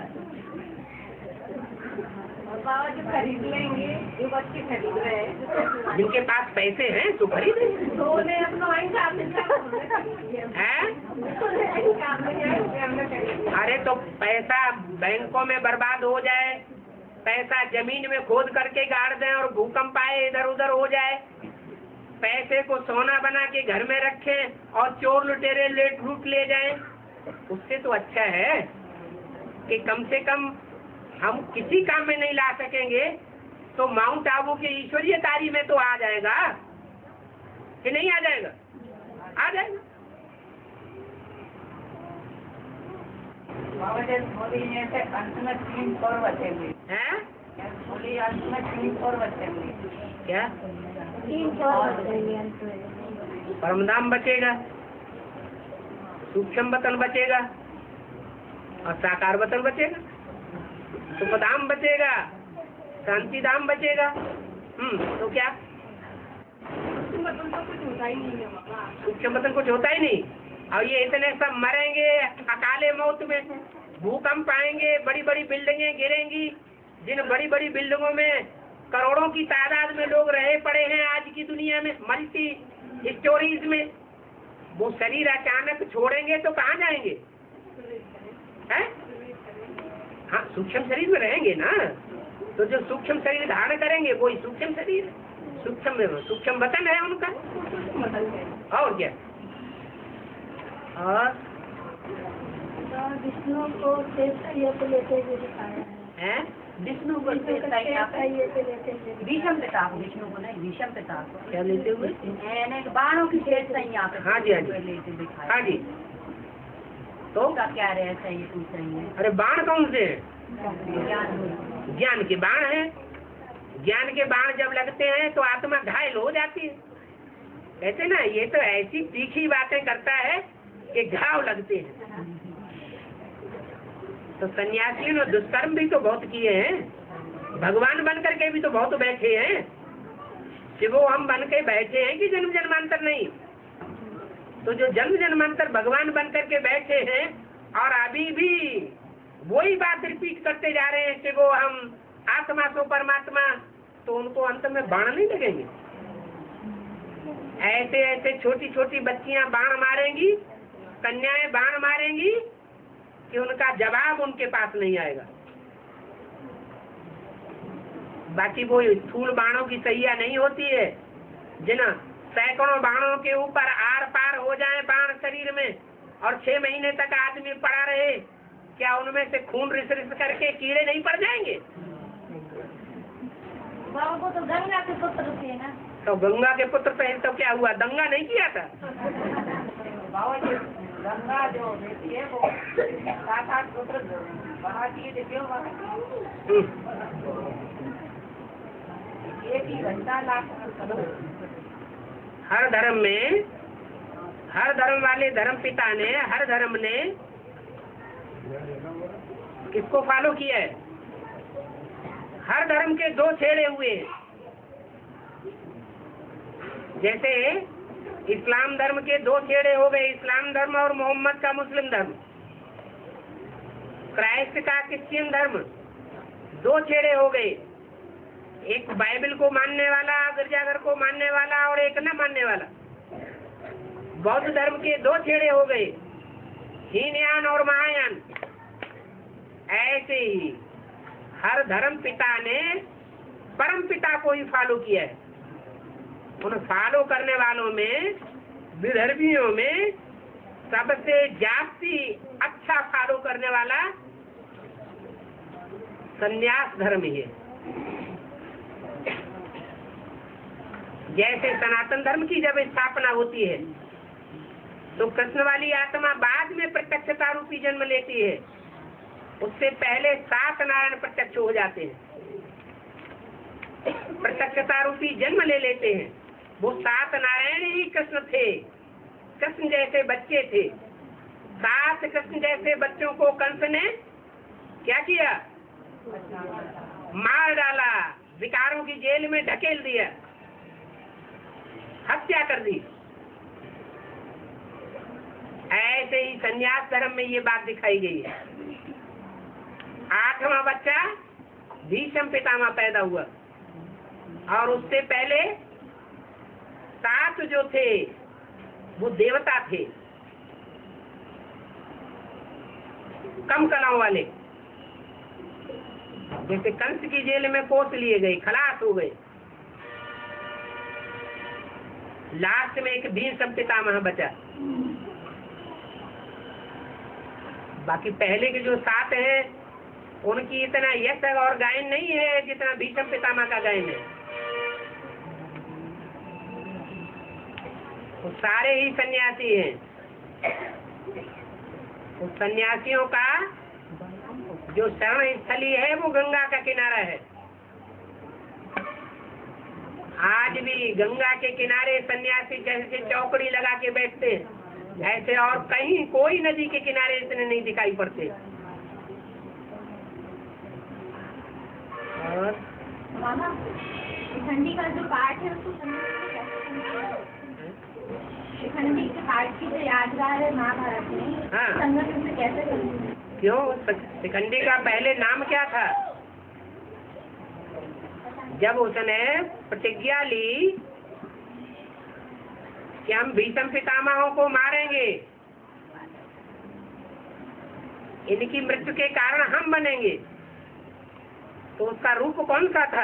और बाबा जो खरीद लेंगे जो बच्चे खरीद रहे हैं, जिनके पास पैसे हैं तो खरीदे तो उन्हें अपना वही काम में हैं। जाए। अरे तो पैसा बैंकों में बर्बाद हो जाए, पैसा जमीन में खोद करके गाड़ दें और भूकंप आए इधर उधर हो जाए, पैसे को सोना बना के घर में रखें और चोर लुटेरे लूट ले जाएं, उससे तो अच्छा है कि कम से कम हम किसी काम में नहीं ला सकेंगे तो माउंट आबू के ईश्वरीय कार्य में तो आ जाएगा कि नहीं आ जाएगा? आ जाएगा। बाबा जैसे बोली ऐसे अंत में 3 और बचेंगे हैं? बोली अंत में 3 और बचेंगे। क्या 3 और बचेंगे अंत में। परमधाम बचेगा, सूक्ष्म वतन बचेगा और साकार वतन बचेगा, सुखधाम बचेगा, शांति धाम बचेगा। तो क्या कुछ होता ही नहीं है बाबा। सूक्ष्म वतन कुछ होता ही नहीं। और ये इतने सब मरेंगे अकाले मौत में, भूकंप आएंगे, बड़ी बड़ी बिल्डिंगें गिरेंगी, जिन बड़ी बड़ी बिल्डिंगों में करोड़ों की तादाद में लोग रहे पड़े हैं आज की दुनिया में मल्टी स्टोरीज में, वो शरीर अचानक छोड़ेंगे तो कहाँ जाएंगे? हैं? हाँ सूक्ष्म शरीर में रहेंगे ना, तो जो सूक्ष्म शरीर धारण करेंगे वही सूक्ष्म शरीर, सूक्ष्म वतन है उनका। और क्या? और विष्णु को शेष पहिए पे लेते हुए दिखाया है। विष्णु को शेष पहिए पे लेते हुए भीषम पिताप, विष्णु को नहीं भीषम पिताप क्या लेते हुए? यानी बाणों की शेष संज्ञा पे हाँ जी, हाँ जी। लेते दिखाया। हाँ जी। तो उसका क्या रहस्य है ये पूछ रही है। अरे बाण कौन से? ज्ञान ज्ञान के बाण है। ज्ञान के बाण जब लगते हैं तो आत्मा घायल हो जाती है। कहते ना ये तो ऐसी तीखी बातें करता है कि घाव लगते हैं। तो सन्यासियों ने दुष्कर्म भी तो बहुत किए हैं, भगवान बन करके भी तो बहुत बैठे हैं। शिवो हम बन के बैठे हैं कि जन्म जन्मांतर नहीं। तो जो जन्म जन्मांतर भगवान बन करके बैठे हैं और अभी भी वही बात रिपीट करते जा रहे हैं कि वो हम आत्मा सो परमात्मा, तो उनको अंत में बाण नहीं लगेंगे। ऐसे ऐसे छोटी छोटी बच्चियां बाण मारेंगी, कन्याएं बाण मारेंगी कि उनका जवाब उनके पास नहीं आएगा। बाकी वो स्थूल बाणों की सैया नहीं होती है, जिन सैकड़ों बाणों के ऊपर आर पार हो जाए बाण शरीर में, और 6 महीने तक आदमी पड़ा रहे, क्या उनमें से खून रिस रिस करके कीड़े नहीं पड़ जाएंगे? बाबा को तो गंगा के पुत्र थे ना। तो गंगा के पुत्र पे तो क्या हुआ, दंगा नहीं किया था? बाबा जी गंगा जो बेटी है वो 7-8 पुत्र बहाती है, क्यों एक ही घंटा लाख हर धर्म में, हर धर्म वाले धर्म पिता ने, हर धर्म ने किसको फॉलो किया है? हर धर्म के 2 छेड़े हुए। जैसे इस्लाम धर्म के 2 छेड़े हो गए, इस्लाम धर्म और मोहम्मद का मुस्लिम धर्म। क्राइस्ट का क्रिश्चियन धर्म, 2 छेड़े हो गए, एक बाइबल को मानने वाला, गिरजाघर को मानने वाला और एक न मानने वाला। बौद्ध धर्म के 2 छेड़े हो गए, हीनयान और महायान। ऐसे ही हर धर्म पिता ने परम पिता को ही फॉलो किया है। उन फॉलो करने वालों में, विधर्मियों में सबसे जास्ती अच्छा फॉलो करने वाला संन्यास धर्म ही है। जैसे सनातन धर्म की जब स्थापना होती है तो कृष्ण वाली आत्मा बाद में प्रत्यक्षता रूपी जन्म लेती है, उससे पहले 7 नारायण प्रत्यक्ष हो जाते हैं, प्रत्यक्षता रूपी जन्म ले लेते हैं। वो 7 नारायण ही कृष्ण थे, कृष्ण जैसे बच्चे थे। 7 कृष्ण जैसे बच्चों को कंस ने क्या किया? मार डाला, विकारों की जेल में ढकेल दिया, हत्या कर दी। ऐसे ही संन्यास धर्म में ये बात दिखाई गई है। 8वां बच्चा भीष्म पितामह पैदा हुआ और उससे पहले 7 जो थे वो देवता थे, कम कलाओं वाले। जैसे कंस की जेल में पोस लिए गए, खलास हो गए। लास्ट में एक भीष्म पितामह बचा। बाकी पहले के जो 7 हैं उनकी इतना यश और गायन नहीं है जितना भीष्म पितामह का गायन है। वो सारे ही सन्यासी हैं। उस सन्यासियों का जो शरण स्थली है वो गंगा का किनारा है। आज भी गंगा के किनारे सन्यासी जैसे चौकड़ी लगा के बैठते हैं, ऐसे और कहीं कोई नदी के किनारे इतने नहीं दिखाई पड़ते। और मामा शिखंडी का जो पाठ है उसको शिखंडी के पाठ की जो यादगार है महाभारत में, हाँ। संगठन में कैसे करनी? क्यों? शिखंडी का पहले नाम क्या था? जब उसने प्रतिज्ञा ली कि हम भीष्म पितामहों को मारेंगे, इनकी मृत्यु के कारण हम बनेंगे, तो उसका रूप कौन सा था?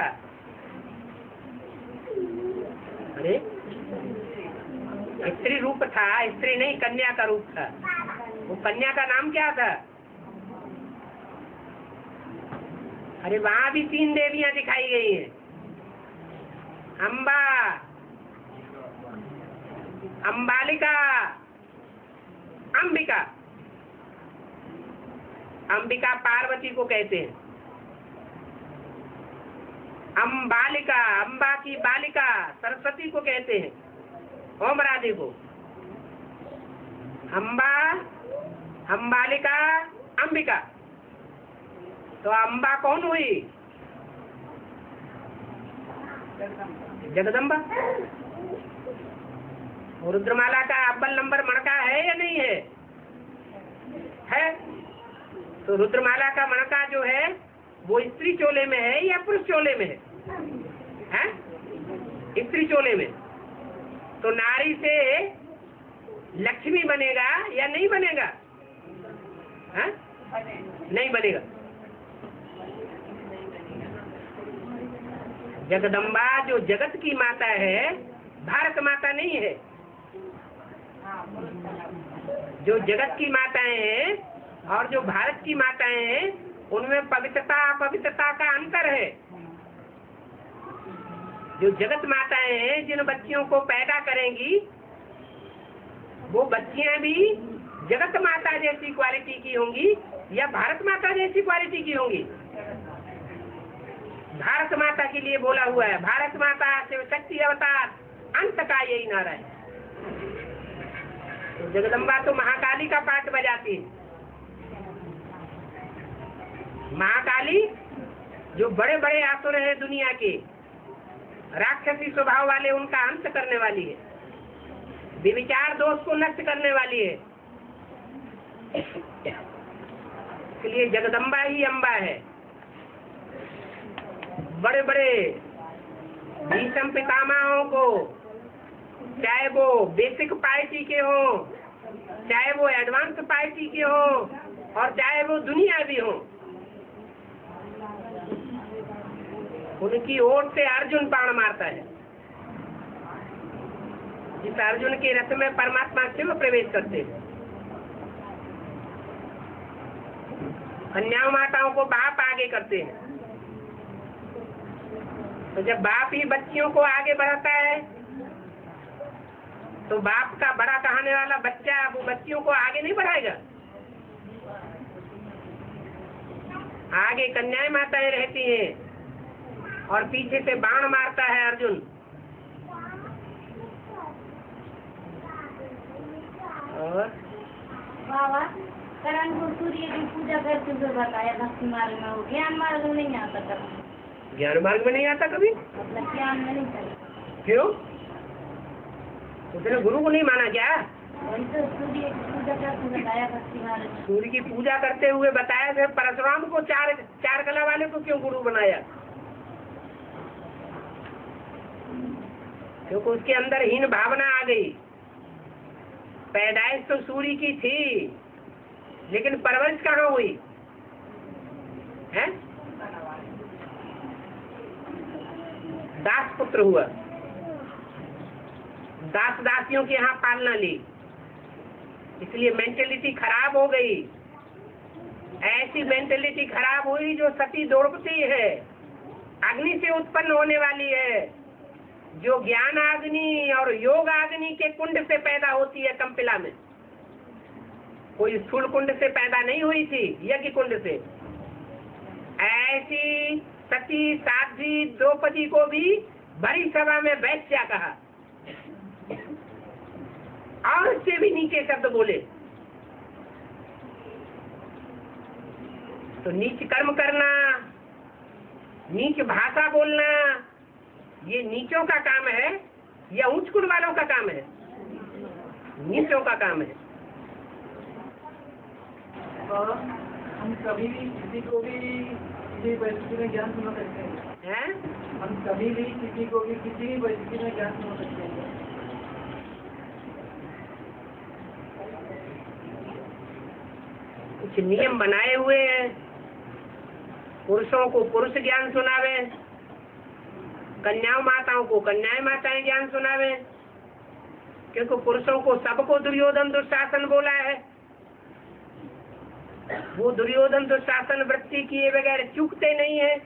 अरे स्त्री रूप था, स्त्री नहीं, कन्या का रूप था। वो कन्या का नाम क्या था? अरे वहां भी 3 देवियां दिखाई गई हैं, अम्बा, अम्बालिका, अंबिका। अंबिका पार्वती को कहते हैं। अम्बालिका, अम्बा की बालिका सरस्वती को कहते हैं, ओम राधे को। अम्बा, अम्बालिका, अंबिका। तो अम्बा कौन हुई? जगदम्बा। रुद्रमाला का अव्वल नंबर मणका है या नहीं है? है। तो रुद्रमाला का मणका जो है वो स्त्री चोले में है या पुरुष चोले में है? हैं? स्त्री चोले में। तो नारी से लक्ष्मी बनेगा या नहीं बनेगा? हैं? नहीं बनेगा। जगदम्बा जो जगत की माता है, भारत माता नहीं है। जो जगत की माताएं हैं और जो भारत की माताएं हैं उनमें पवित्रता अपवित्रता का अंतर है। जो जगत माताएं हैं जिन बच्चियों को पैदा करेंगी वो बच्चियां भी जगत माता जैसी क्वालिटी की होंगी या भारत माता जैसी क्वालिटी की होंगी। भारत माता के लिए बोला हुआ है, भारत माता शिव शक्ति अवतार अंत का यही नारा है। तो जगदम्बा तो महाकाली का पाठ बजाती है। महाकाली जो बड़े बड़े आसुर हैं दुनिया के, राक्षसी स्वभाव वाले, उनका अंत करने वाली है, विचार दोष को नष्ट करने वाली है। इसलिए जगदम्बा ही अम्बा है। बड़े बड़े भीष्म पितामहों को, चाहे वो बेसिक पार्टी के हो, चाहे वो एडवांस पार्टी के हो, और चाहे वो दुनिया भी हो, उनकी ओर से अर्जुन बाण मारता है। जिस अर्जुन के रथ में परमात्मा शिव प्रवेश करते हैं। कन्याओं माताओं को बाप आगे करते हैं। तो जब बाप ही बच्चियों को आगे बढ़ाता है तो बाप का बड़ा कहने वाला बच्चा वो बच्चियों को आगे नहीं बढ़ाएगा। आगे कन्याएं माताएं रहती हैं और पीछे से बाण मारता है अर्जुन। और बाबा करण को सूर्य की पूजा करते हुए बताया भक्ति मार्ग में, हो ज्ञान मार्ग में नहीं आता कभी। ज्ञान मार्ग में नहीं आता कभी? मतलब ज्ञान में नहीं चला। क्यों? उसने गुरु को नहीं माना क्या? वही तो सूर्य की पूजा करते हुए बताया भक्ति मार्ग में। सूर्य की पूजा करते हुए बताया, फिर परशुराम को चार कला वाले को क्यों गुरु बनाया? क्योंकि उसके अंदर हीन भावना आ गई। पैदाइश तो सूर्य की थी लेकिन परवरिश कहाँ हुई है? दास पुत्र हुआ, दास दासियों की यहाँ पालना ली, इसलिए मेंटेलिटी खराब हो गई। ऐसी मेंटेलिटी खराब हुई जो सती द्रौपदी है, अग्नि से उत्पन्न होने वाली है, जो ज्ञान अग्नि और योग अग्नि के कुंड से पैदा होती है। कंपिला में कोई स्थूल कुंड से पैदा नहीं हुई थी, यज्ञ कुंड से। ऐसी सती साध्वी द्रौपदी को भी बड़ी सभा में वैश्या कहा और उससे भी नीचे शब्द बोले। तो नीच कर्म करना, नीच भाषा बोलना, ये नीचों का काम है या उच्च कुल वालों का काम है? नीचों का काम है। हम कभी भी किसी को भी किसी परिस्थिति में ज्ञान सुना सकते हैं। हम कभी भी किसी को भी किसी भी परिस्थिति में ज्ञान सुना सकते हैं। कुछ नियम बनाए हुए हैं। पुरुषों को पुरुष ज्ञान सुनावे, कन्याओं माताओं को कन्याएं माताएं ज्ञान सुनावे। क्योंकि पुरुषों को सबको दुर्योधन दुशासन बोला है। वो दुर्योधन दुशासन वृत्ति किए बगैर चूकते नहीं है।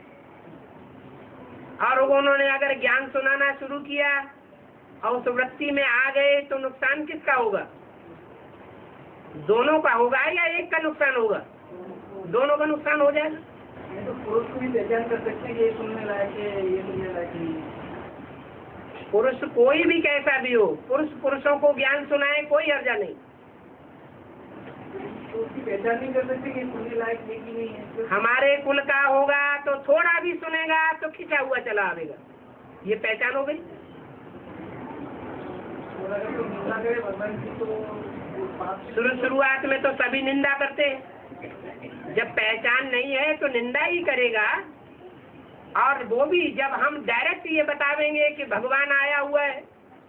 और उन्होंने अगर ज्ञान सुनाना शुरू किया और उस वृत्ति में आ गए तो नुकसान किसका होगा? दोनों का होगा या एक का नुकसान होगा? दोनों का नुकसान हो जाएगा। तो पुरुष को भी पहचान कर सकते हैं कि ये सुनने लायक है, ये सुनने लायक नहीं। पुरुष कोई भी कैसा भी हो, पुरुषों को ज्ञान सुनाए कोई अर्जा नहीं। तो उसकी पहचान नहीं कर सकते कि सुनने लायक है कि नहीं है। हमारे कुल का होगा तो थोड़ा भी सुनेगा तो खिंचा हुआ चला आवेगा, ये पहचान हो गई। और अगर कोई निंदा करे भगवान की तो शुरुआत में तो सभी निंदा करते हैं। जब पहचान नहीं है तो निंदा ही करेगा। और वो भी जब हम डायरेक्ट ये बतावेंगे कि भगवान आया हुआ है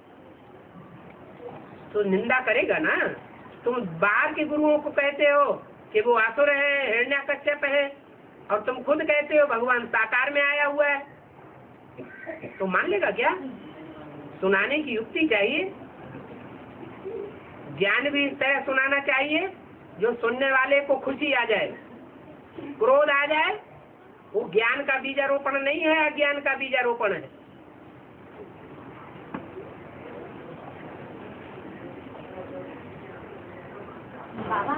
तो निंदा करेगा ना। तुम बाहर के गुरुओं को कहते हो कि वो आसुर है, हिरण्याकश्यप है, और तुम खुद कहते हो भगवान साकार में आया हुआ है, तो मान लेगा क्या? सुनाने की युक्ति चाहिए। ज्ञान भी इस तरह सुनाना चाहिए जो सुनने वाले को खुशी आ जाए, क्रोध आ जाए। वो ज्ञान का बीजारोपण नहीं है, अज्ञान का बीजारोपण है। बाबा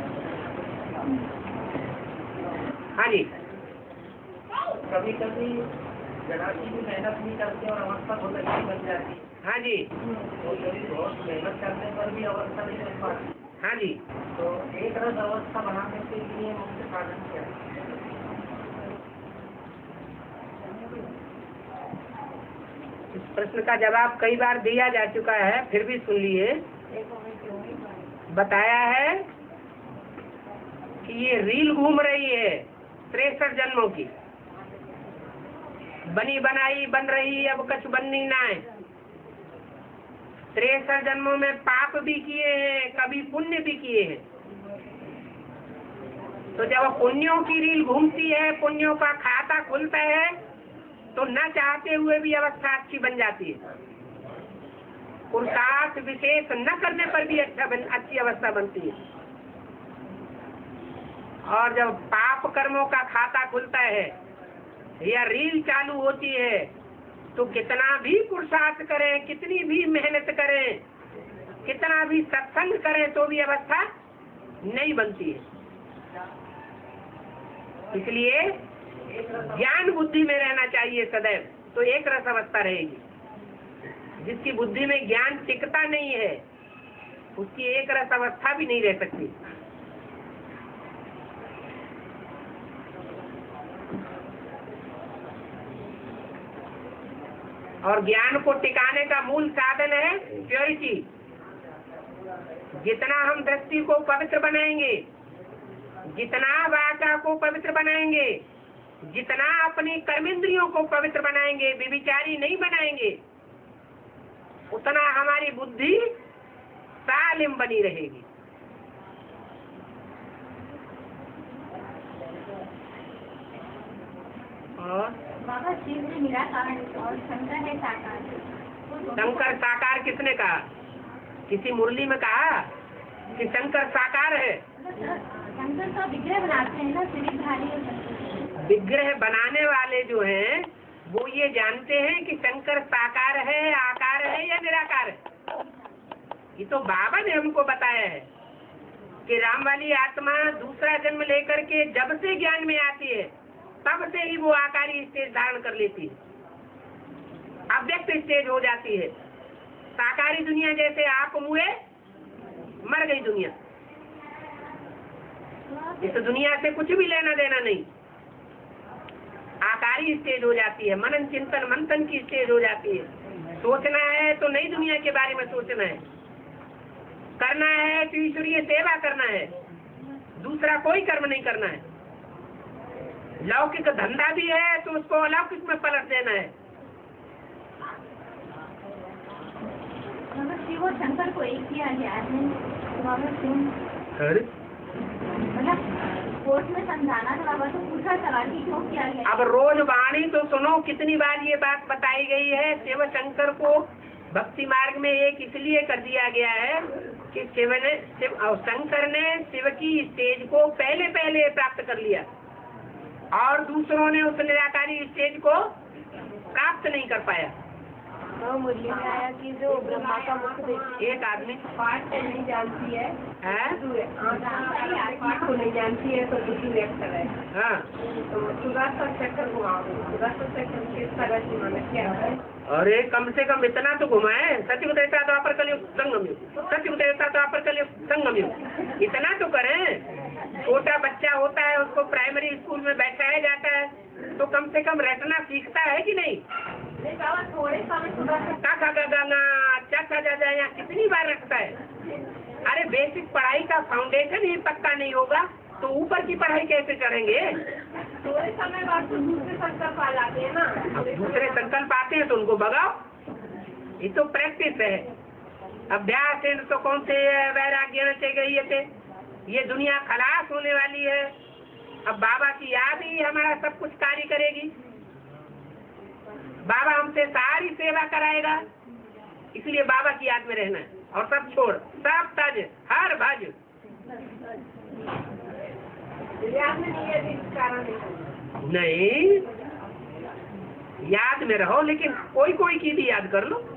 हाँ जी। कभी कभी जरा सी भी मेहनत नहीं करते और अवस्था बहुत अच्छी बन जाती है। हाँ जी। तो कभी बहुत मेहनत करने पर भी अवस्था नहीं बन पाती। हाँ जी। तो एक रस अवस्था बनाने के लिए मुख्य साधन क्या है? इस प्रश्न का जवाब कई बार दिया जा चुका है, फिर भी सुन लिए। बताया है कि ये रील घूम रही है 63 जन्मों की, बनी बनाई बन रही, अब कुछ बननी ना है। 63 जन्मों में पाप भी किए हैं, कभी पुण्य भी किए हैं। तो जब पुण्यों की रील घूमती है, पुण्यों का खाता खुलता है, तो न चाहते हुए भी अवस्था अच्छी बन जाती है। पुरुषार्थ विशेष न करने पर भी अच्छी अवस्था बनती है। और जब पाप कर्मों का खाता खुलता है या रील चालू होती है, तो कितना भी पुरुषार्थ करें, कितनी भी मेहनत करें, कितना भी सत्संग करें, तो भी अवस्था नहीं बनती है। इसलिए ज्ञान बुद्धि में रहना चाहिए सदैव, तो एक रस अवस्था रहेगी। जिसकी बुद्धि में ज्ञान टिकता नहीं है, उसकी एक रस अवस्था भी नहीं रह सकती। और ज्ञान को टिकाने का मूल साधन है प्योरिटी। जितना हम दृष्टि को पवित्र बनाएंगे, जितना वाचा को पवित्र बनाएंगे, जितना अपनी कर्मेंद्रियों को पवित्र बनाएंगे, व्यभिचारी नहीं बनाएंगे, उतना हमारी बुद्धि सालिम बनी रहेगी। और बाबा शिव जी निराकार और शंकर है साकार। शंकर साकार किसने कहा? किसी मुरली में कहा कि शंकर साकार है? शंकर का विग्रह बनाते हैं ना, श्रीधारी और शंकर। विग्रह बनाने वाले जो हैं वो ये जानते हैं कि शंकर साकार है, आकार है या निराकार है। ये तो बाबा ने हमको बताया है कि राम वाली आत्मा दूसरा जन्म लेकर के जब से ज्ञान में आती है, तब से ही वो आकारी स्टेज धारण कर लेती है, अव्यक्त स्टेज हो जाती है। साकारी दुनिया जैसे आप मुए, मर गई दुनिया। इस दुनिया से कुछ भी लेना देना नहीं, आकारी स्टेज हो जाती है, मनन चिंतन मंथन की स्टेज हो जाती है। सोचना है तो नई दुनिया के बारे में सोचना है, करना है तो ईश्वरीय सेवा करना है, दूसरा कोई कर्म नहीं करना है। लौकिक धंधा भी है तो उसको अलौकिक में पलट देना है। शिव और शंकर को एक किया गया है। मतलब कोर्ट में समझाना था बाबा, तो पूछा सवाल की क्यों किया गया। अब रोज वाणी तो सुनो, कितनी बार ये बात बताई गई है। शिव शंकर को भक्ति मार्ग में एक इसलिए कर दिया गया है कि शंकर ने शिव की स्टेज को पहले प्राप्त कर लिया और दूसरों ने उस निराकारी स्टेज को प्राप्त नहीं कर पाया। मुरली में आया कि जो ब्रह्मा का मुख देखी, एक आदमी पाठ को नहीं जानती है, है पाठ को नहीं जानती है तो बुद्धि व्यक्त है। हाँ, तो सुदर्शन चक्कर घुमाओ, सुदर्शन चक्कर किस तरह से माने क्या है? अरे कम से कम इतना तो घुमाए। सत्युग देवता तो अपर कलयुग संगम युग, सत्युग देवता तो अपर कलयुग संगम युग, इतना तो करें। छोटा बच्चा होता है, उसको प्राइमरी स्कूल में बैठाया जाता है, तो कम से कम रटना सीखता है कि नहीं? थोड़े समय यहाँ कितनी बार रखता है। अरे बेसिक पढ़ाई का फाउंडेशन ही पक्का नहीं होगा तो ऊपर की पढ़ाई कैसे करेंगे? थोड़े समय बाद तो दूसरे संकल्प आ जाते हैं ना। अब दूसरे संकल्प आते हैं तो उनको भगाओ, ये तो प्रैक्टिस है। अभ्यास है तो कौन से वैराग्य से गई थे, ये दुनिया खलास होने वाली है। अब बाबा की याद ही हमारा सब कुछ कार्य करेगी। बाबा हमसे सारी सेवा कराएगा, इसलिए बाबा की याद में रहना है। और सब छोड़, सब तज, हर भज। याद में नहीं है इस कारण नहीं, याद में रहो, लेकिन कोई कोई की भी याद कर लो।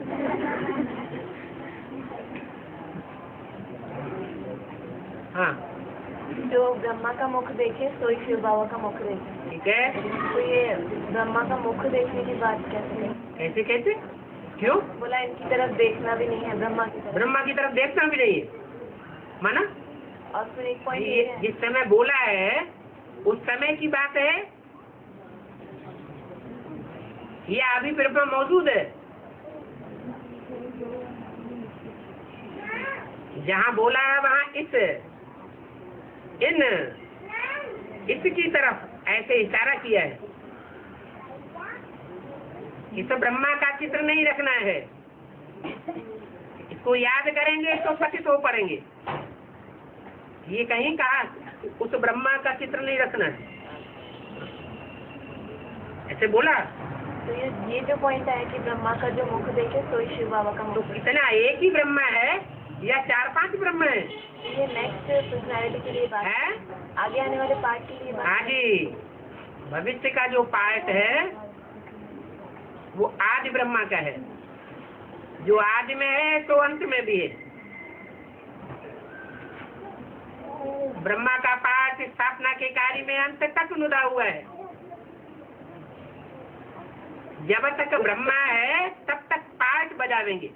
हाँ, जो ब्रह्मा का मुख देखे सोई शिव बाबा का मुख देखे। ठीक है। तो ये ब्रह्मा का मुख देखने की बात कैसे है? कैसे कैसे, क्यों? बोला इनकी तरफ देखना भी नहीं है, ब्रह्मा की तरफ। ब्रह्मा की तरफ देखना भी नहीं है, माना? और फिर एक पॉइंट ये ये है, जिस समय बोला है उस समय की बात है, ये अभी ब्रह्मा मौजूद है। जहाँ बोला है वहाँ इसकी तरफ ऐसे इशारा किया है। इस ब्रह्मा का चित्र नहीं रखना है, इसको याद करेंगे तो पतित हो पड़ेंगे। ये कहीं कहा उस ब्रह्मा का चित्र नहीं रखना है, ऐसे बोला। तो ये जो पॉइंट है कि ब्रह्मा का जो मुख देखे सोई शिव बाबा का तो मुख। कितना, एक ही ब्रह्मा है या 4-5 ब्रह्मा है? ये नेक्स्ट पर्सनैलिटी के लिए बात है? आगे आने वाले पार्ट के लिए बात हाँ जी, भविष्य का जो पार्ट है वो आदि ब्रह्मा का है। जो आदि में है तो अंत में भी है। ब्रह्मा का पाठ स्थापना के कार्य में अंत तक नुदा हुआ है। जब तक ब्रह्मा है तब तक पाठ बजावेंगे।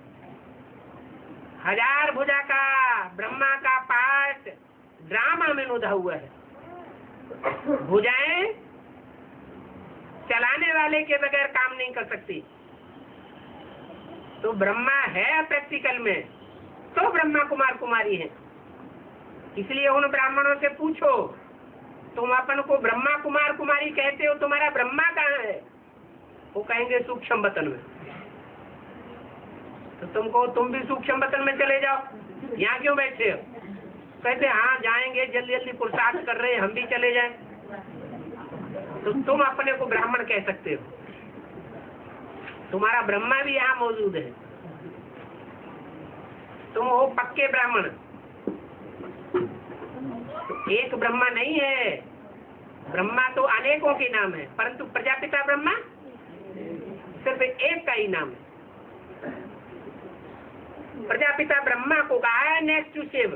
1000 भुजा का ब्रह्मा का पाठ ड्रामा में नुदा हुआ है। भुजाएं चलाने वाले के बगैर काम नहीं कर सकती। तो ब्रह्मा है प्रैक्टिकल में तो ब्रह्मा कुमार कुमारी है। इसलिए उन ब्राह्मणों से पूछो, तुम अपन को ब्रह्मा कुमार कुमारी कहते हो, तुम्हारा ब्रह्मा कहाँ है? वो कहेंगे सूक्ष्म वतन में। तो तुमको, तुम भी सूक्ष्म वतन में चले जाओ, यहाँ क्यों बैठे हो? कहते हाँ जाएंगे, जल्दी जल्दी पुरुषार्थ कर रहे हैं, हम भी चले जाएं। तो तुम अपने को ब्राह्मण कह सकते हो, तुम्हारा ब्रह्मा भी यहाँ मौजूद है। तुम हो पक्के ब्राह्मण। तो एक ब्रह्मा नहीं है, ब्रह्मा तो अनेकों के नाम है, परंतु प्रजापिता ब्रह्मा सिर्फ एक का ही नाम है। प्रजापिता ब्रह्मा को कहा है नेक्स्ट टू शिव,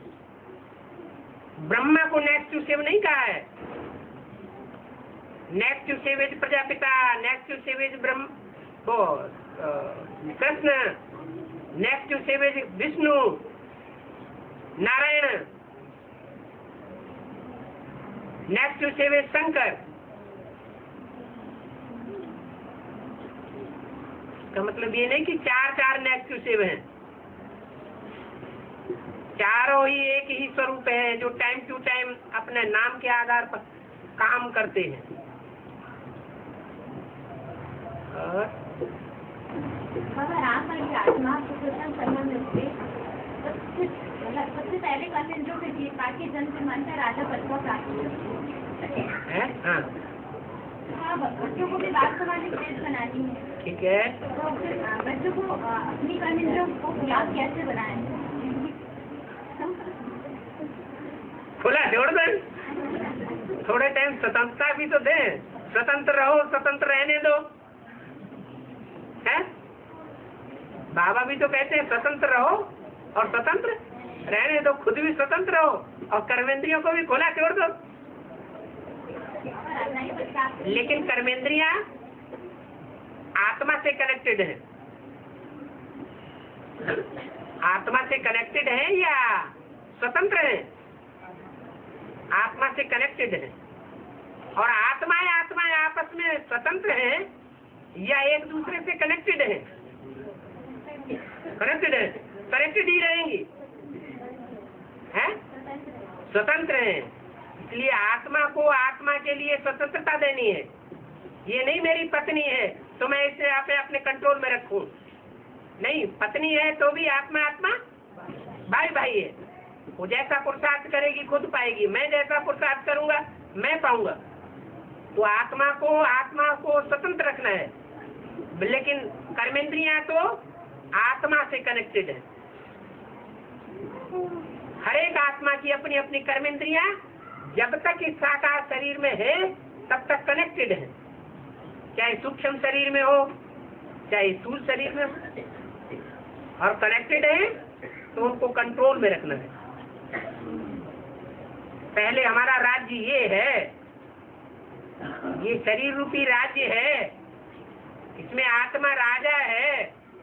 ब्रह्मा को नेक्स्ट टू शिव नहीं कहा है। Next to Shiv is Prajapita, next to Shiv is Brahma Krishna, next to Shiv is Vishnu Narayan, next to Shiv is Shankar. का मतलब ये नहीं कि 4 नेक्स्ट टू शिव हैं। चारों ही एक ही स्वरूप है जो टाइम टू टाइम अपने नाम के आधार पर काम करते हैं। और मगर आप आत्मा को प्रसन्न करना मिलते सबसे पहले कथन जो कि ताकि जन से मन का राजा पद को प्राप्त है। हाँ हाँ, बच्चों को भी बात समाज तेज बनानी है। ठीक है, तो फिर बच्चों को अपनी कर्मेंद्रियों को याद कैसे बनाएं? खुला छोड़ दें, थोड़े टाइम स्वतंत्रता भी तो दें। स्वतंत्र रहो, स्वतंत्र रहने दो। है बाबा भी तो कहते हैं स्वतंत्र रहो और स्वतंत्र रहने दो, खुद भी स्वतंत्र रहो और कर्मेंद्रियों को भी खुला छोड़ दो। लेकिन कर्मेंद्रियां आत्मा से कनेक्टेड है। आत्मा से कनेक्टेड है या स्वतंत्र है? आत्मा से कनेक्टेड है। और आत्माएं आपस में स्वतंत्र है या एक दूसरे से कनेक्टेड है? कनेक्टेड है, कनेक्टेड ही रहेंगी, हैं? स्वतंत्र है। इसलिए आत्मा को आत्मा के लिए स्वतंत्रता देनी है। ये नहीं मेरी पत्नी है तो मैं इसे अपने कंट्रोल में रखूं। नहीं, पत्नी है तो भी आत्मा आत्मा भाई भाई है। वो जैसा पुरुषार्थ करेगी खुद पाएगी, मैं जैसा पुरुषार्थ करूंगा मैं पाऊंगा। तो आत्मा को स्वतंत्र रखना है। लेकिन कर्मेंद्रियां तो आत्मा से कनेक्टेड है। हर एक आत्मा की अपनी अपनी कर्मेंद्रियां जब तक इस साकार शरीर में है तब तक कनेक्टेड है, चाहे सूक्ष्म शरीर में हो चाहे स्थूल शरीर में हो, और कनेक्टेड है तो उनको कंट्रोल में रखना है। पहले हमारा राज्य ये है, ये शरीर रूपी राज्य है, इसमें आत्मा राजा है,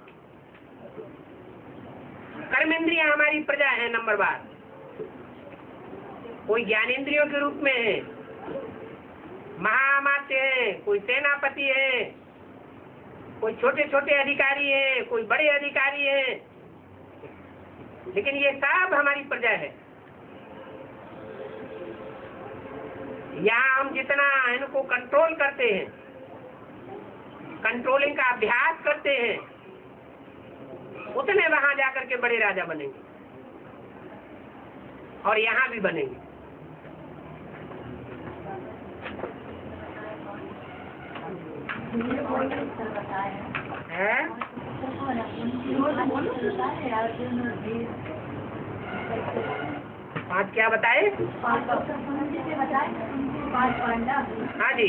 कर्मेंद्रियां हमारी प्रजा है। नंबर बार कोई ज्ञानेंद्रियों के रूप में है, महाअमात्य है, कोई सेनापति है, कोई छोटे छोटे अधिकारी है, कोई बड़े अधिकारी है, लेकिन ये सब हमारी प्रजा है। यहाँ हम जितना इनको कंट्रोल करते हैं, कंट्रोलिंग का अभ्यास करते हैं, उतने वहां जाकर के बड़े राजा बनेंगे और यहाँ भी बनेंगे। है? पांच क्या बताए? हाँ जी।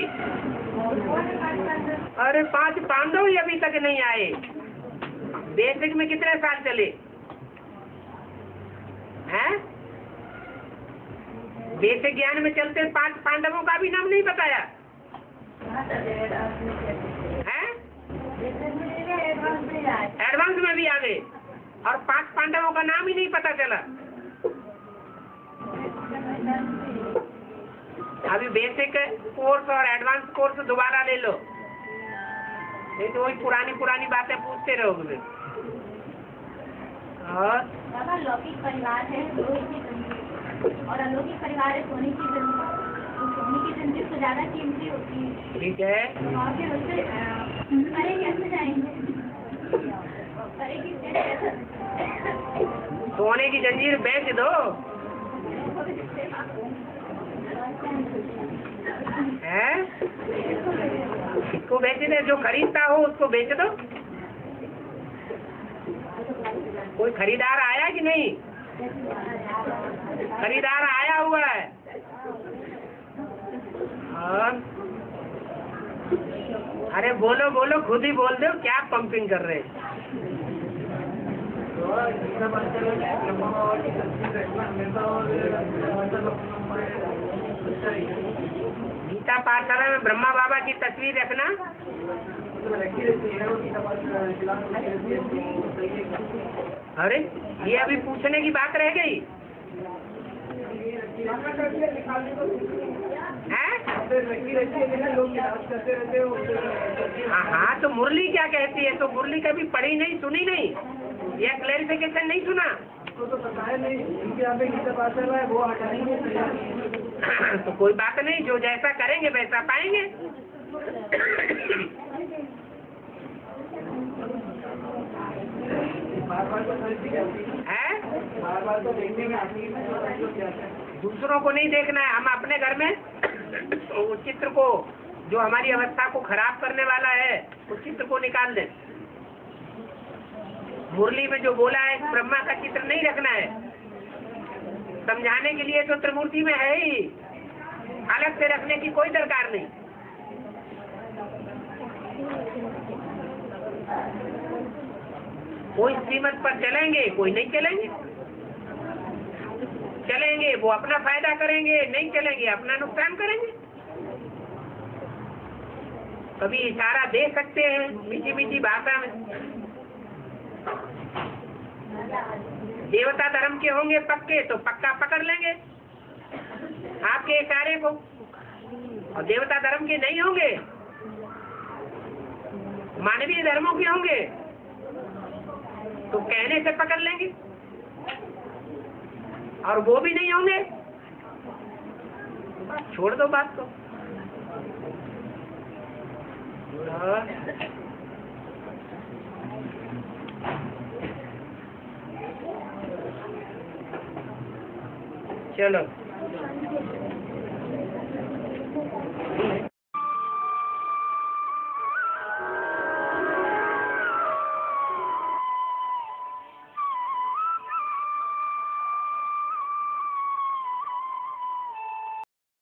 अरे 5 पांडव ही अभी तक नहीं आए। बेसिक में कितने साल चले हैं? बेसिक ज्ञान में चलते 5 पांडवों का भी नाम नहीं बताया है? एडवांस में भी आ गए और 5 पांडवों का नाम ही नहीं पता चला। अभी बेसिक कोर्स और एडवांस कोर्स दोबारा ले लो, नहीं तो वही पुरानी बातें पूछते रहोगे। और बाबा लौकिक परिवार है लोहे की जंजीर और अलौकिक परिवार है सोने की जंजीर। तो सोने की जंजीर तो ज्यादा कीमती होती है। ठीक है, तो आगे उससे परे कैसे जाएंगे? परे की कैसे? सोने की जंजीर बेच दो है? इसको बेच दे, जो खरीदता हो उसको बेच दो। कोई खरीदार आया कि नहीं? खरीदार आया हुआ है। और अरे बोलो बोलो, खुद ही बोल दो, क्या पंपिंग कर रहे हैं? गीता पाठशाला में ब्रह्मा बाबा की तस्वीर रखना। अरे ये अभी पूछने की बात रह गई है? हाँ, तो मुरली क्या कहती है? तो मुरली कभी पढ़ी नहीं, सुनी नहीं, या क्लैरिफिकेशन नहीं सुना? तो बताया नहीं, इनके यहाँ पे गीता पाठशाला है, वो हटाएंगे। तो कोई बात नहीं, जो जैसा करेंगे वैसा पाएंगे। है? बार तो देखने में आती है, दूसरों को नहीं देखना है। हम अपने घर में उस चित्र को, जो हमारी अवस्था को खराब करने वाला है, उस चित्र को निकाल दें। मुरली में जो बोला है ब्रह्मा का चित्र नहीं रखना है। समझाने के लिए तो त्रिमूर्ति में है ही, अलग से रखने की कोई दरकार नहीं। कोई श्रीमत पर चलेंगे, कोई नहीं चलेंगे। चलेंगे वो अपना फायदा करेंगे, नहीं चलेंगे अपना नुकसान करेंगे। कभी इशारा दे सकते हैं मीठी मीठी भाषा में। देवता धर्म के होंगे पक्के तो पक्का पकड़ लेंगे आपके इशारे को, और देवता धर्म के नहीं होंगे, मानवीय धर्मों के होंगे तो कहने से पकड़ लेंगे, और वो भी नहीं होंगे छोड़ दो बात को। चलो।